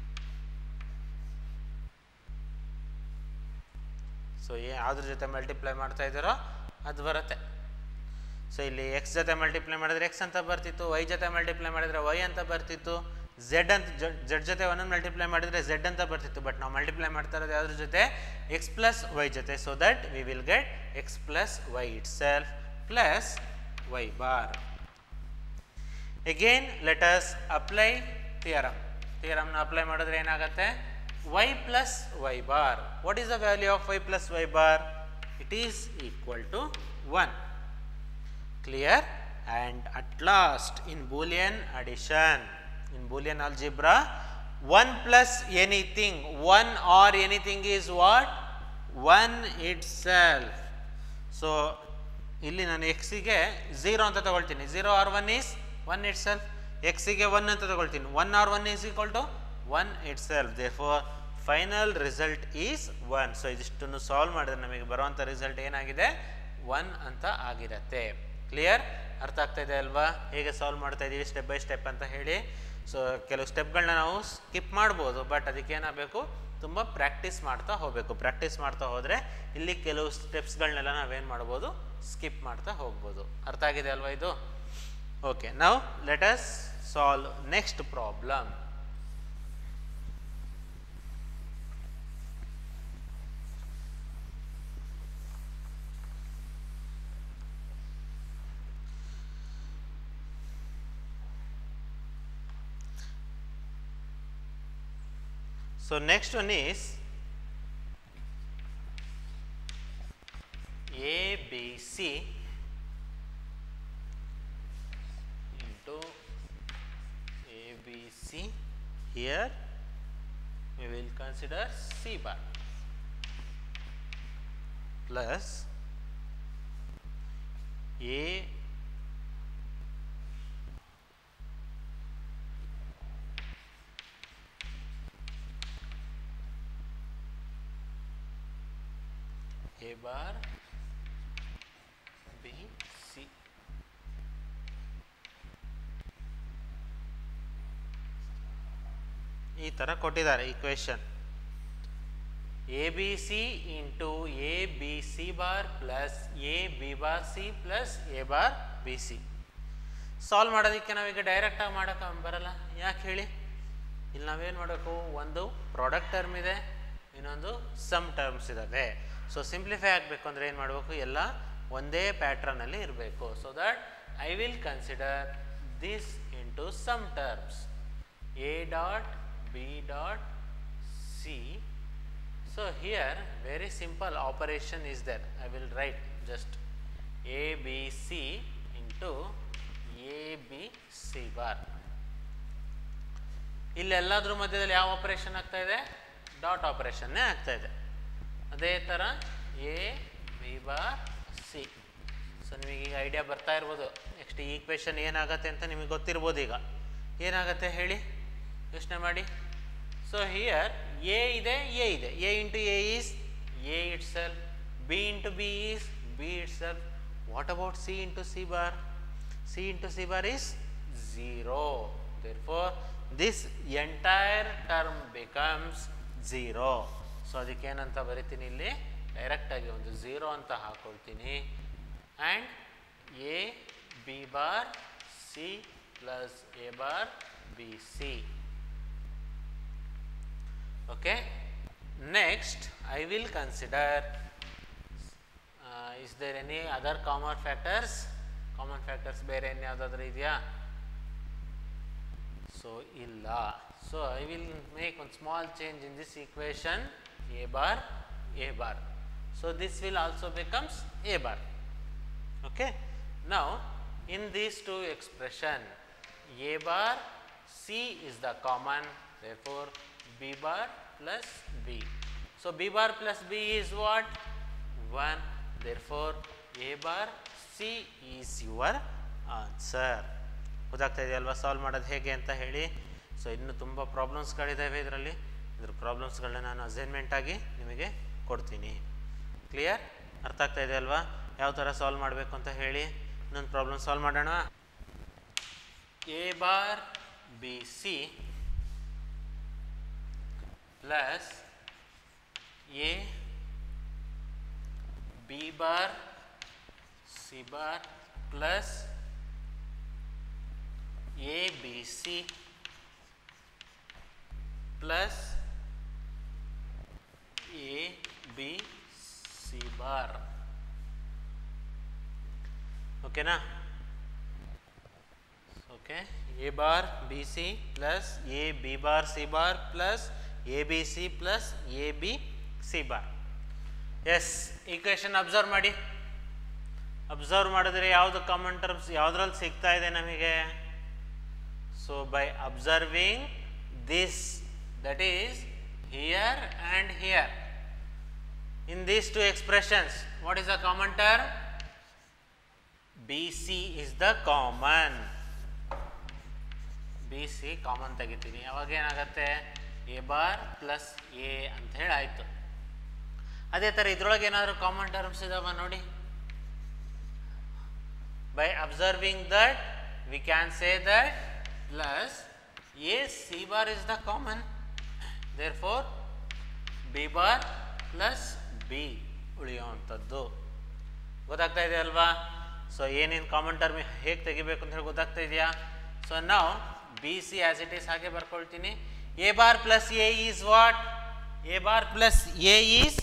A: So ಯಾವುದ್ರ ಜೊತೆ multiply ಮಾಡ್ತಾ ಇದ್ದೀರೋ ಅದು ಬರುತ್ತೆ. So ಇಲ್ಲಿ X ಜೊತೆ multiply ಮಾಡಿದ್ರೆ X ಅಂತ ಬರ್ತಿತ್ತು, ವೈ ಜೊತೆ ಮಲ್ಟಿಪ್ಲೈ ಮಾಡಿದರೆ ವೈ ಅಂತ ಬರ್ತಿತ್ತು, ಝೆಡ್ ಅಂತ ಝೆಡ್ ಜೊತೆ ಒಂದೊಂದು ಮಲ್ಟಿಪ್ಲೈ ಮಾಡಿದರೆ ಝೆಡ್ ಅಂತ ಬರ್ತಿತ್ತು. ಬಟ್ ನಾವು ಮಲ್ಟಿಪ್ಲೈ ಮಾಡ್ತಾ ಇರೋದು ಯಾವುದ್ರ ಜೊತೆ? ಎಕ್ಸ್ ಪ್ಲಸ್ ವೈ ಜೊತೆ. So that we will get X plus Y itself plus Y bar. Again let us apply theorem. ಥಿಯರಮ್ನ ಅಪ್ಲೈ ಮಾಡಿದ್ರೆ ಏನಾಗುತ್ತೆ? y plus y bar. What is the value of y plus y bar? It is equal to 1. Clear? And at last, in Boolean addition, in Boolean algebra, 1 plus anything, 1 or anything is what? 1 itself. So, ಇಲ್ಲಿ ನಾನು x ಗೆ 0 ಅಂತ ತಗೊಳ್ತೀನಿ. 0 or 1 is 1 itself. x ಗೆ 1 ಅಂತ ತಗೊಳ್ತೀನಿ. 1 or 1 is equal to 1 itself. Therefore, final result is 1. So ಇದಿಷ್ಟನ್ನು ಸಾಲ್ವ್ ಮಾಡಿದ್ರೆ ನಮಗೆ ಬರುವಂಥ ರಿಸಲ್ಟ್ ಏನಾಗಿದೆ? 1 ಅಂತ ಆಗಿರುತ್ತೆ. ಕ್ಲಿಯರ್? ಅರ್ಥ ಆಗ್ತಾ ಇದೆ ಅಲ್ವಾ? ಹೇಗೆ ಸಾಲ್ವ್ ಮಾಡ್ತಾ ಇದ್ದೀವಿ ಸ್ಟೆಪ್ ಬೈ ಸ್ಟೆಪ್ ಅಂತ ಹೇಳಿ. ಸೊ ಕೆಲವು ಸ್ಟೆಪ್ಗಳನ್ನ ನಾವು ಸ್ಕಿಪ್ ಮಾಡ್ಬೋದು, ಬಟ್ ಅದಕ್ಕೆ ಏನಾಗಬೇಕು? ತುಂಬ ಪ್ರಾಕ್ಟೀಸ್ ಮಾಡ್ತಾ ಹೋಗಬೇಕು. ಪ್ರಾಕ್ಟೀಸ್ ಮಾಡ್ತಾ ಹೋದರೆ ಇಲ್ಲಿ ಕೆಲವು ಸ್ಟೆಪ್ಸ್ಗಳನ್ನೆಲ್ಲ ನಾವೇನು ಮಾಡ್ಬೋದು? ಸ್ಕಿಪ್ ಮಾಡ್ತಾ ಹೋಗ್ಬೋದು. ಅರ್ಥ ಆಗಿದೆ ಅಲ್ವಾ ಇದು? Okay, now let us solve next problem. So next one is ABC into ABC. Here we will consider C bar plus A bar B C. ಈ ಥರ ಕೊಟ್ಟಿದ್ದಾರೆ equation. A B C into A B C bar plus A B bar C plus A bar B C. Solve ಮಾಡೋದಕ್ಕೆ ನಾವೀಗ ಡೈರೆಕ್ಟಾಗಿ ಮಾಡೋಕ್ಕೆ ಬರಲ್ಲ. ಯಾಕೆ ಹೇಳಿ? ಇಲ್ಲಿ ನಾವೇನು ಮಾಡಬೇಕು? ಒಂದು ಪ್ರಾಡಕ್ಟ್ ಟರ್ಮ್ ಇದೆ, ಇನ್ನೊಂದು ಸಮ್ ಟರ್ಮ್ಸ್ ಇದ್ದಾವೆ. ಸೊ ಸಿಂಪ್ಲಿಫೈ ಆಗಬೇಕು ಅಂದರೆ ಏನು ಮಾಡಬೇಕು? ಎಲ್ಲ ಒಂದೇ ಪ್ಯಾಟ್ರನಲ್ಲಿ ಇರಬೇಕು. So that I will consider this into sum terms. A dot B dot C. So here very simple operation is there. I will write just A B C into A B C bar. ಇಲ್ಲೆಲ್ಲದ್ರ ಮಧ್ಯದಲ್ಲಿ ಯಾವ operation ಆಗ್ತಾ ಇದೆ? Dot ಆಪರೇಷನ್ನೇ ಆಗ್ತಾ ಇದೆ. ಅದೇ ಥರ A B bar C. So ನಿಮಗೀಗ ಐಡಿಯಾ ಬರ್ತಾ ಇರ್ಬೋದು ನೆಕ್ಸ್ಟ್ ಈ ಈಕ್ವೇಷನ್ ಏನಾಗುತ್ತೆ ಅಂತ ನಿಮಗೆ ಗೊತ್ತಿರ್ಬೋದು. ಈಗ ಏನಾಗುತ್ತೆ ಹೇಳಿ? ಯೋಚನೆ ಮಾಡಿ. ಸೊ ಹಿಯರ್ ಎ ಇದೆ, ಎ ಇದೆ. A into A is A itself, B into B is B itself. What about C into C bar? C into C bar is 0. Therefore this entire term becomes 0. ಸೊ ಅದಕ್ಕೇನಂತ ಬರಿತೀನಿ ಇಲ್ಲಿ? ಡೈರೆಕ್ಟಾಗಿ ಒಂದು 0 ಅಂತ ಹಾಕೊಳ್ತೀನಿ. And A B bar C plus A bar B C. Okay, next I will consider is there any other common factors? Common factors ಬೇರೆ ಇನ್ಯಾವುದಾದ್ರೂ ಇದೆಯಾ? ಸೊ ಇಲ್ಲ. So I will make one small change in this equation, a bar, a bar. So this will also becomes a bar. Okay. Now in these two expression, a bar c is the common, therefore b bar plus b. So b bar plus b is what? 1. Therefore, A bar C is your answer. ಗೊತ್ತಾಗ್ತಾ ಇದೆಯಲ್ವಾ solve ಮಾಡೋದು ಹೇಗೆ ಅಂತ ಹೇಳಿ. So ಇನ್ನೂ ತುಂಬ ಪ್ರಾಬ್ಲಮ್ಸ್ಗಳಿದ್ದಾವೆ ಇದರಲ್ಲಿ. ಇದ್ರ ಪ್ರಾಬ್ಲಮ್ಸ್ಗಳನ್ನ ನಾನು ಅಸೈನ್ಮೆಂಟ್ ಆಗಿ ನಿಮಗೆ ಕೊಡ್ತೀನಿ. ಕ್ಲಿಯರ್? ಅರ್ಥ ಆಗ್ತಾ ಇದೆ ಅಲ್ವಾ ಯಾವ ಥರ ಸಾಲ್ವ್ ಮಾಡಬೇಕು ಅಂತ ಹೇಳಿ. ಇನ್ನೊಂದು ಪ್ರಾಬ್ಲಮ್ ಸಾಲ್ವ್ ಮಾಡೋಣ. A bar B C plus A B bar C bar plus A B C plus A B C bar. ಓಕೆನಾ? Okay, A bar B C plus A B bar C bar plus A B C plus A B C bar. Yes, equation observe ಮಾಡಿ. Observe ಮಾಡಿದ್ರೆ ಯಾವುದು common terms ಯಾವುದ್ರಲ್ಲಿ ಸಿಗ್ತಾ ಇದೆ ನಮಗೆ? So by observing this, that is here and here, in these two expressions, what is the common term? BC is the common. BC common ತೆಗಿತೀನಿ. ಅವಾಗ ಏನಾಗುತ್ತೆ? A bar plus A ಅಂತ ಹೇಳಿ ಆಯಿತು. ಅದೇ ಥರ ಇದ್ರೊಳಗೆ ಏನಾದರೂ ಕಾಮನ್ ಟರ್ಮ್ಸ್ ಇದಾವ ನೋಡಿ. By observing that we can say that plus A C bar is the common. Therefore, B bar plus B ಉಳಿಯುವಂಥದ್ದು. ಗೊತ್ತಾಗ್ತಾ ಇದೆ ಅಲ್ವಾ? ಸೊ ಏನೇನು ಕಾಮನ್ ಟರ್ಮ್ ಹೇಗೆ ತೆಗಿಬೇಕು ಅಂತ ಹೇಳಿ ಗೊತ್ತಾಗ್ತಾ ಇದೆಯಾ? ಸೊ ನಾವು B C as it is ಹಾಗೆ ಬರ್ಕೊಳ್ತೀನಿ. A bar plus A is what? A bar plus A is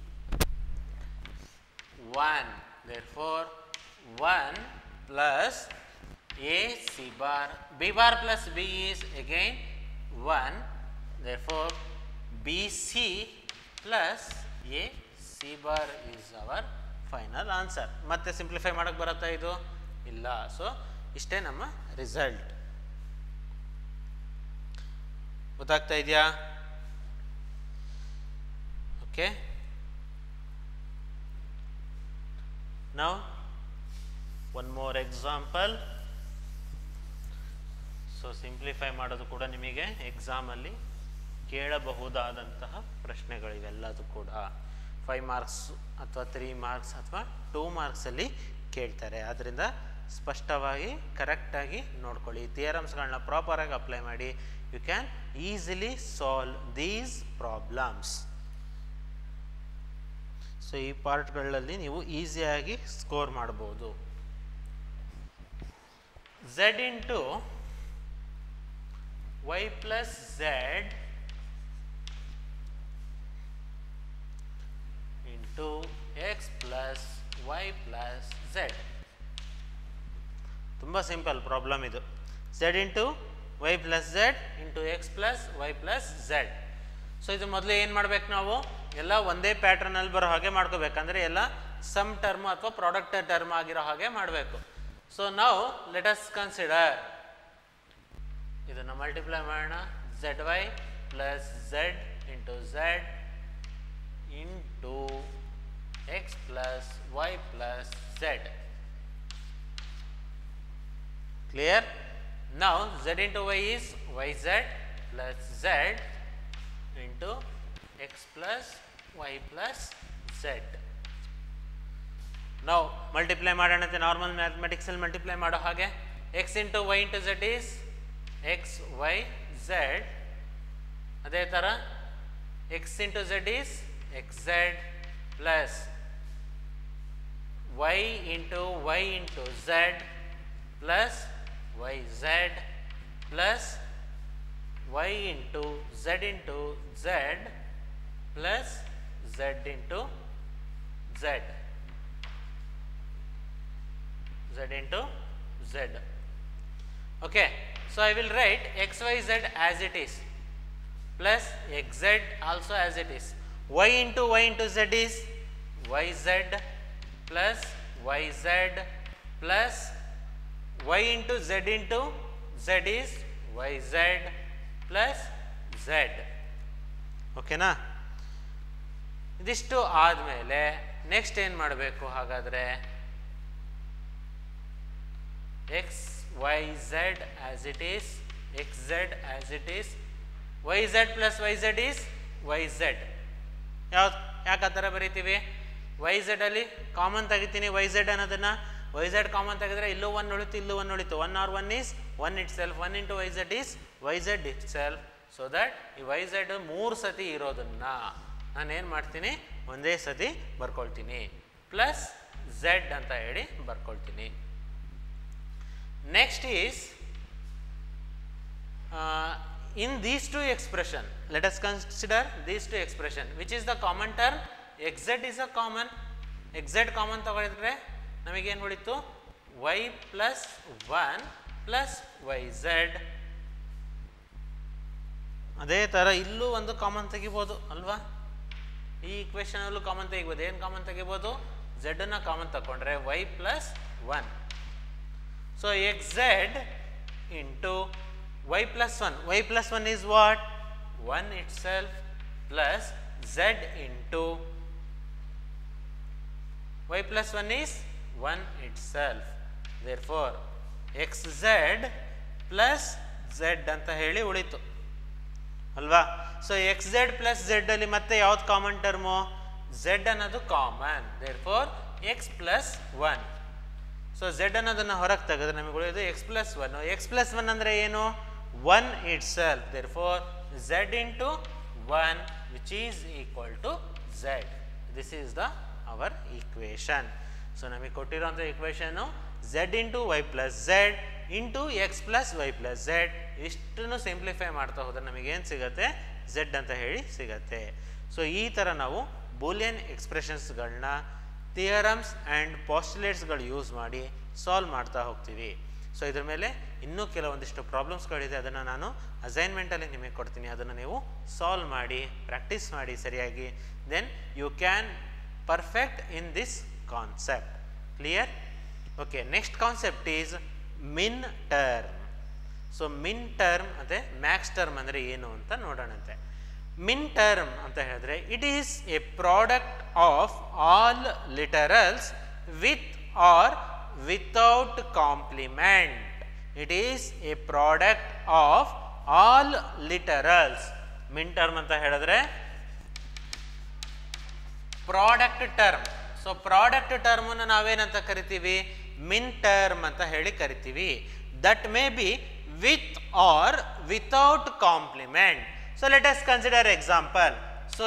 A: 1. Therefore, 1 plus A C bar. B bar plus B is again 1. Therefore, B C plus A C bar is our final answer. ಮತ್ತೆ simplify ಮಾಡೋಕ್ಕೆ ಬರುತ್ತಾ ಇದು? ಇಲ್ಲ. So ಇಷ್ಟೇ ನಮ್ಮ result. ಗೊತ್ತಾಗ್ತಾ ಇದೆಯಾ? Okay, now one more example. So simplify ಮಾಡೋದು ಕೂಡ ನಿಮಗೆ ಎಕ್ಸಾಮಲ್ಲಿ ಕೇಳಬಹುದಾದಂತಹ ಪ್ರಶ್ನೆಗಳಿವೆಲ್ಲದು ಕೂಡ 5 ಮಾರ್ಕ್ಸ್ ಅಥವಾ 3 ಮಾರ್ಕ್ಸ್ ಅಥವಾ 2 ಮಾರ್ಕ್ಸಲ್ಲಿ ಕೇಳ್ತಾರೆ. ಆದ್ದರಿಂದ ಸ್ಪಷ್ಟವಾಗಿ ಕರೆಕ್ಟಾಗಿ ನೋಡ್ಕೊಳ್ಳಿ. ಥಿಯರಮ್ಸ್ಗಳನ್ನ ಪ್ರಾಪರಾಗಿ ಅಪ್ಲೈ ಮಾಡಿ. You can easily solve these problems. So ಈ ಪಾರ್ಟ್ಗಳಲ್ಲಿ ನೀವು ಈಸಿಯಾಗಿ ಸ್ಕೋರ್ ಮಾಡ್ಬೋದು. Z into y plus Z into x plus y plus Z. ತುಂಬ ಸಿಂಪಲ್ ಪ್ರಾಬ್ಲಮ್ ಇದು. Z into y plus Z into x plus y plus Z. So ಇದು ಮೊದಲು ಏನು ಮಾಡ್ಬೇಕು ನಾವು? ಎಲ್ಲ ಒಂದೇ ಪ್ಯಾಟ್ರನಲ್ಲಿ ಬರೋ ಹಾಗೆ ಮಾಡ್ಕೋಬೇಕಂದ್ರೆ ಎಲ್ಲ ಸಮ್ ಟರ್ಮ್ ಅಥವಾ ಪ್ರಾಡಕ್ಟ್ ಟರ್ಮ್ ಆಗಿರೋ ಹಾಗೆ ಮಾಡಬೇಕು. ಸೊ ನಾವು ಲೆಟ್ ಅಸ್ ಕನ್ಸಿಡರ್ ಇದನ್ನು ಮಲ್ಟಿಪ್ಲೈ ಮಾಡೋಣ. ZY plus Z into Z into x plus y plus Z. Clear? Now Z into Y is YZ plus Z into x plus y plus Z. Now multiply ಮಾಡೋಣಂತೆ normal mathematics ಅಲ್ಲಿ multiply ಮಾಡೋ ಹಾಗೆ. x into y into z is x y z. ಅದೇ ಥರ x into z is xz plus y into z plus yz plus y into z plus z into z. Z into z. Okay, so I will write xyz as it is plus xz also as it is. Y into z is yz plus yz plus y into z is yz plus z. ಓಕೆನಾ? ಇದಿಷ್ಟು ಆದಮೇಲೆ next ಏನು ಮಾಡಬೇಕು ಹಾಗಾದರೆ X Y Z as it is X Z as it is Y Z plus Y Z is Y Z. ಯಾವ್ದು ಯಾಕೆ ಆ ಥರ ಬರೀತೀವಿ? ವೈ ಝೆಡಲ್ಲಿ ಕಾಮನ್ ತೆಗಿತೀನಿ ವೈ ಝೆಡ್ ಅನ್ನೋದನ್ನು. ವೈ ಝೆಡ್ ಕಾಮನ್ ತೆಗೆದ್ರೆ ಇಲ್ಲೂ ಒನ್ ಉಳಿತು ಇಲ್ಲೂ ಒನ್ ಉಳಿತು. One or one is one itself. One into Y Z is Y Z itself. So that ಈ ವೈ ಝೆಡ್ 3 ಸತಿ ಇರೋದನ್ನು ನಾನೇನು ಮಾಡ್ತೀನಿ ಒಂದೇ ಸತಿ ಬರ್ಕೊಳ್ತೀನಿ. ಪ್ಲಸ್ ಝೆಡ್ ಅಂತ ಹೇಳಿ ಬರ್ಕೊಳ್ತೀನಿ. Next is in these two expression, let us consider these two expression. Which is the common term? xz is a common. xz common ತಗೊಳಿದ್ರೆ ನಮಗೇನು ಉಳಿತು? y plus 1 plus yz. ಅದೇ ಥರ ಇಲ್ಲೂ ಒಂದು ಕಾಮನ್ ತೆಗಿಬೋದು ಅಲ್ವಾ? ಈ ಈಕ್ವೇಷನಲ್ಲೂ ಕಾಮನ್ ತೆಗಿಬೋದು. ಏನು ಕಾಮನ್ ತೆಗಿಬೋದು? ಝೆಡ್ನ ಕಾಮನ್ ತಗೊಂಡ್ರೆ y plus 1. So xz into y plus 1. y plus 1 is what? 1 itself plus z into y plus 1 is 1 itself. Therefore xz plus z ಅಂತ ಹೇಳಿ ಉಳಿತು ಅಲ್ವಾ? ಸೊ xz plus z ಅಲ್ಲಿ ಮತ್ತೆ ಯಾವ್ದು ಕಾಮನ್ ಟರ್ಮು? z ಅನ್ನೋದು common. Therefore x plus 1. So z ಅನ್ನೋದನ್ನು ಹೊರಗೆ ತೆಗೆದ್ರೆ ನಮಗೆ ಉಳಿಯೋದು x plus 1. x plus 1 ಅಂದರೆ ಏನು? 1 itself. Therefore z into 1 which is equal to z. This is the our equation. So ನಮಗೆ ಕೊಟ್ಟಿರೋಂಥ equation z into y plus z into x plus y plus z. ಇಷ್ಟನ್ನು simplify ಮಾಡ್ತಾ ಹೋದರೆ ನಮಗೇನು ಸಿಗುತ್ತೆ? z ಅಂತ ಹೇಳಿ ಸಿಗುತ್ತೆ. ಸೊ ಈ ಥರ ನಾವು ಬೂಲಿಯನ್ ಎಕ್ಸ್ಪ್ರೆಷನ್ಸ್ಗಳನ್ನ ಥಿಯರಮ್ಸ್ ಆ್ಯಂಡ್ ಪಾಸ್ಟುಲೇಟ್ಸ್ಗಳು ಯೂಸ್ ಮಾಡಿ ಸಾಲ್ವ್ ಮಾಡ್ತಾ ಹೋಗ್ತೀವಿ. ಸೊ ಇದ್ರ ಮೇಲೆ ಇನ್ನೂ ಕೆಲವೊಂದಿಷ್ಟು ಪ್ರಾಬ್ಲಮ್ಸ್ಗಳಿದೆ. ಅದನ್ನು ನಾನು ಅಸೈನ್ಮೆಂಟಲ್ಲಿ ನಿಮಗೆ ಕೊಡ್ತೀನಿ. ಅದನ್ನು ನೀವು ಸಾಲ್ವ್ ಮಾಡಿ ಪ್ರಾಕ್ಟೀಸ್ ಮಾಡಿ ಸರಿಯಾಗಿ. Then you can perfect in this concept. Clear? Okay, next concept is min term. So min term ಮತ್ತು ಮ್ಯಾಕ್ಸ್ ಟರ್ಮ್ ಅಂದರೆ ಏನು ಅಂತ ನೋಡೋಣಂತೆ. ಮಿನ್ ಟರ್ಮ್ ಅಂತ ಹೇಳಿದ್ರೆ it is a product of all literals with or without complement. It is a product of all literals. min term ಅಂತ ಹೇಳಿದ್ರೆ product term. So product term ಅನ್ನು ನಾವೇನಂತ ಕರಿತೀವಿ? min term ಅಂತ ಹೇಳಿ ಕರಿತೀವಿ. That may be with or without complement. So let us consider example. So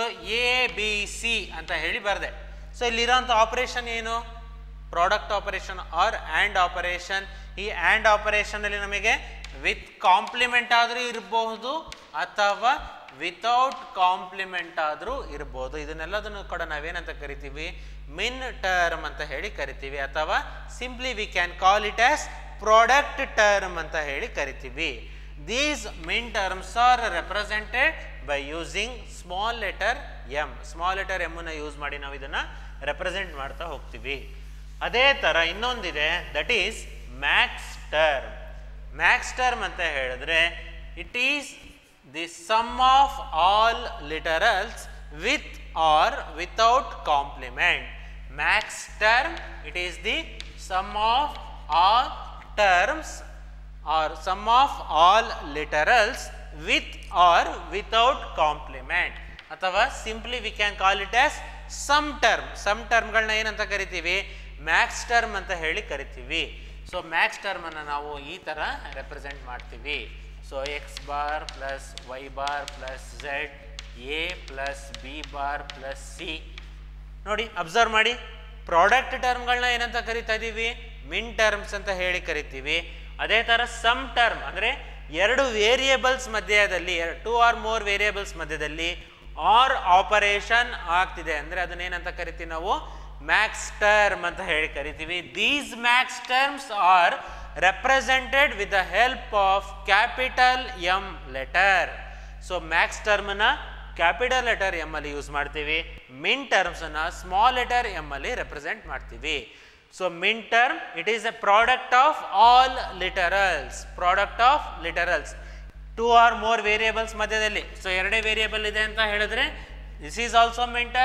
A: ABC ಅಂತ ಹೇಳಿ ಬರೆದೆ. ಸೊ ಇಲ್ಲಿರೋಂಥ ಆಪರೇಷನ್ ಏನು? Product operation or and operation. ಈ ಆ್ಯಂಡ್ ಆಪರೇಷನಲ್ಲಿ ನಮಗೆ ವಿತ್ ಕಾಂಪ್ಲಿಮೆಂಟ್ ಆದರೂ ಇರಬಹುದು ಅಥವಾ ವಿತೌಟ್ ಕಾಂಪ್ಲಿಮೆಂಟ್ ಆದರೂ ಇರ್ಬೋದು. ಇದನ್ನೆಲ್ಲದನ್ನು ಕೂಡ ನಾವೇನಂತ ಕರಿತೀವಿ? ಮಿನ್ ಟರ್ಮ್ ಅಂತ ಹೇಳಿ ಕರಿತೀವಿ. ಅಥವಾ simply we can call it as product term ಅಂತ ಹೇಳಿ ಕರಿತೀವಿ. These min terms are represented by using small letter M. Small letter M ಅನ್ನು ಯೂಸ್ ಮಾಡಿ ನಾವು ಇದನ್ನು ರೆಪ್ರೆಸೆಂಟ್ ಮಾಡ್ತಾ ಹೋಗ್ತೀವಿ. ಅದೇ ಥರ ಇನ್ನೊಂದಿದೆ, that is max term. Max term ಅಂತ ಹೇಳಿದ್ರೆ it is the sum of all literals with or without complement. Max term it is the sum of all terms or sum of all literals with or without complement. ಅಥವಾ simply we can call it as sum term. Sum ಟರ್ಮ್ಗಳನ್ನ ಏನಂತ ಕರಿತೀವಿ? Max term ಅಂತ ಹೇಳಿ ಕರಿತೀವಿ. So Max ಟರ್ಮನ್ನು ನಾವು ಈ ಥರ ರೆಪ್ರೆಸೆಂಟ್ ಮಾಡ್ತೀವಿ. So X bar plus Y bar plus Z A plus B bar plus C. ನೋಡಿ, ಅಬ್ಸರ್ವ್ ಮಾಡಿ, ಪ್ರಾಡಕ್ಟ್ ಟರ್ಮ್ಗಳನ್ನ ಏನಂತ ಕರಿತಾ ಇದ್ದೀವಿ? ಮಿನ್ ಟರ್ಮ್ಸ್ ಅಂತ ಹೇಳಿ ಕರಿತೀವಿ. ಅದೇ ಥರ ಸಮ್ ಟರ್ಮ್ ಅಂದರೆ ಎರಡು ವೇರಿಯೇಬಲ್ಸ್ ಮಧ್ಯದಲ್ಲಿ, 2 or more ವೇರಿಯೇಬಲ್ಸ್ ಮಧ್ಯದಲ್ಲಿ ಆರ್ ಆಪರೇಷನ್ ಆಗ್ತಿದೆ ಅಂದರೆ ಅದನ್ನೇನಂತ ಕರಿತೀವಿ ನಾವು? ಮ್ಯಾಕ್ಸ್ ಟರ್ಮ್ ಅಂತ ಹೇಳಿ ಕರಿತೀವಿ. These max terms are represented with the help of capital M letter. So max ಟರ್ಮ್ನ ಕ್ಯಾಪಿಟಲ್ ಲೆಟರ್ ಎಮ್ ಅಲ್ಲಿ ಯೂಸ್ ಮಾಡ್ತೀವಿ. ಮಿನ್ ಟರ್ಮ್ಸನ್ನು ಸ್ಮಾಲ್ ಲೆಟರ್ ಎಮ್ ಅಲ್ಲಿ ರೆಪ್ರೆಸೆಂಟ್ ಮಾಡ್ತೀವಿ. So min term it is a product of all literals. Product of literals 2 or more variables ಮಧ್ಯದಲ್ಲಿ. So ಎರಡೇ variable ಇದೆ ಅಂತ ಹೇಳಿದ್ರೆ this is also min term.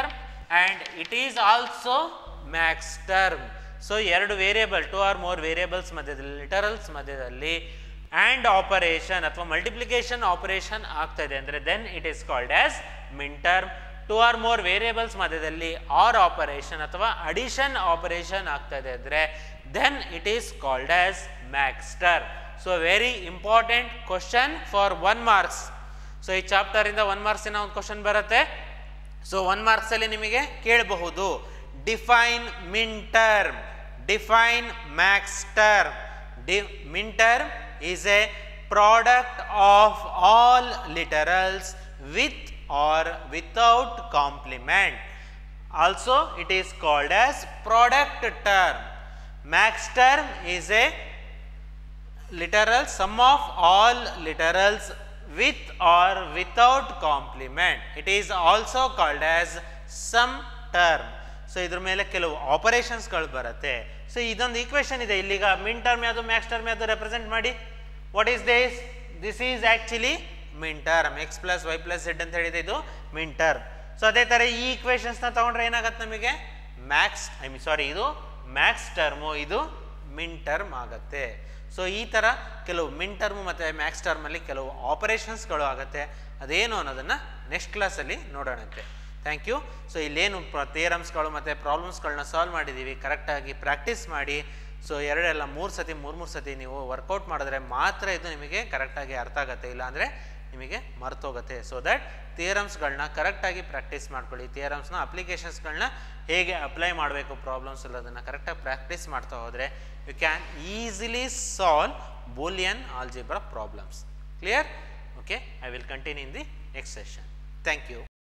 A: And it is also max term. So ಎರಡು variable 2 or more variables ಮಧ್ಯದಲ್ಲಿ literals ಮಧ್ಯದಲ್ಲಿ and operation ಅಥವಾ multiplication operation ಆಗ್ತದೆ ಅಂದರೆ then it is called as min term. 2 or more variables ಮಧ್ಯದಲ್ಲಿ or operation ಅಥವಾ addition operation ಆಗ್ತದೆ ಅಂದರೆ then it is called as max term. So very important question for 1 marks. ಸೊ ಈ ಚಾಪ್ಟರಿಂದ 1 marks ಒಂದು ಕ್ವಶನ್ ಬರುತ್ತೆ. ಸೊ 1 marks ಅಲ್ಲಿ ನಿಮಗೆ ಕೇಳಬಹುದು define min term, define max term. Min term is a product of all literals with or without complement. Also it is called as product term. Max term is a literal sum of all literals with or without complement. It is also called as sum term. So ಇದ್ರ ಮೇಲೆ ಕೆಲವು ಆಪರೇಷನ್ಸ್ಗಳು ಬರುತ್ತೆ. So ಇದೊಂದು equation ಇದೆ ಇಲ್ಲಿಗ min term ಯಾವುದು max term ಯಾವುದು ರೆಪ್ರೆಸೆಂಟ್ ಮಾಡಿ. What is this? This is actually min term. X plus Y plus Z ಅಂತ ಹೇಳಿದೆ, ಇದು ಮಿನ್ ಟರ್ಮ್. ಸೊ ಅದೇ ಥರ ಈ ಈಕ್ವೇಷನ್ಸ್ನ ತೊಗೊಂಡ್ರೆ ಏನಾಗುತ್ತೆ ನಮಗೆ ಇದು ಮ್ಯಾಕ್ಸ್ ಟರ್ಮು, ಇದು ಮಿನ್ ಟರ್ಮ್ ಆಗುತ್ತೆ. ಸೊ ಈ ಥರ ಕೆಲವು ಮಿನ್ ಟರ್ಮು ಮತ್ತು ಮ್ಯಾಕ್ಸ್ ಟರ್ಮಲ್ಲಿ ಕೆಲವು ಆಪರೇಷನ್ಸ್ಗಳು ಆಗುತ್ತೆ. ಅದೇನು ಅನ್ನೋದನ್ನು ನೆಕ್ಸ್ಟ್ ಕ್ಲಾಸಲ್ಲಿ ನೋಡೋಣಂತೆ. Thank you. ಸೊ ಇಲ್ಲೇನು ಥಿಯರಮ್ಸ್ಗಳು ಮತ್ತು ಪ್ರಾಬ್ಲಮ್ಸ್ಗಳನ್ನ ಸಾಲ್ವ್ ಮಾಡಿದ್ದೀವಿ, ಕರೆಕ್ಟಾಗಿ ಪ್ರಾಕ್ಟೀಸ್ ಮಾಡಿ. ಸೊ 3 ಸತಿ ನೀವು ವರ್ಕೌಟ್ ಮಾಡಿದ್ರೆ ಮಾತ್ರ ಇದು ನಿಮಗೆ ಕರೆಕ್ಟಾಗಿ ಅರ್ಥ ಆಗುತ್ತೆ, ಇಲ್ಲಾಂದರೆ ನಿಮಗೆ ಮರ್ತೋಗುತ್ತೆ. ಸೊ ದ್ಯಾಟ್ ಥಿಯರಮ್ಸ್ಗಳನ್ನ ಕರೆಕ್ಟಾಗಿ ಪ್ರಾಕ್ಟೀಸ್ ಮಾಡ್ಕೊಳ್ಳಿ. ಥಿಯರಮ್ಸ್ನ ಅಪ್ಲಿಕೇಶನ್ಸ್ಗಳನ್ನ ಹೇಗೆ ಅಪ್ಲೈ ಮಾಡಬೇಕು ಪ್ರಾಬ್ಲಮ್ಸ್ ಎಲ್ಲದನ್ನು ಕರೆಕ್ಟಾಗಿ ಪ್ರಾಕ್ಟೀಸ್ ಮಾಡ್ತಾ ಹೋದರೆ you can easily solve Boolean algebra problems. Clear? Okay, I will continue in the next session. Thank you.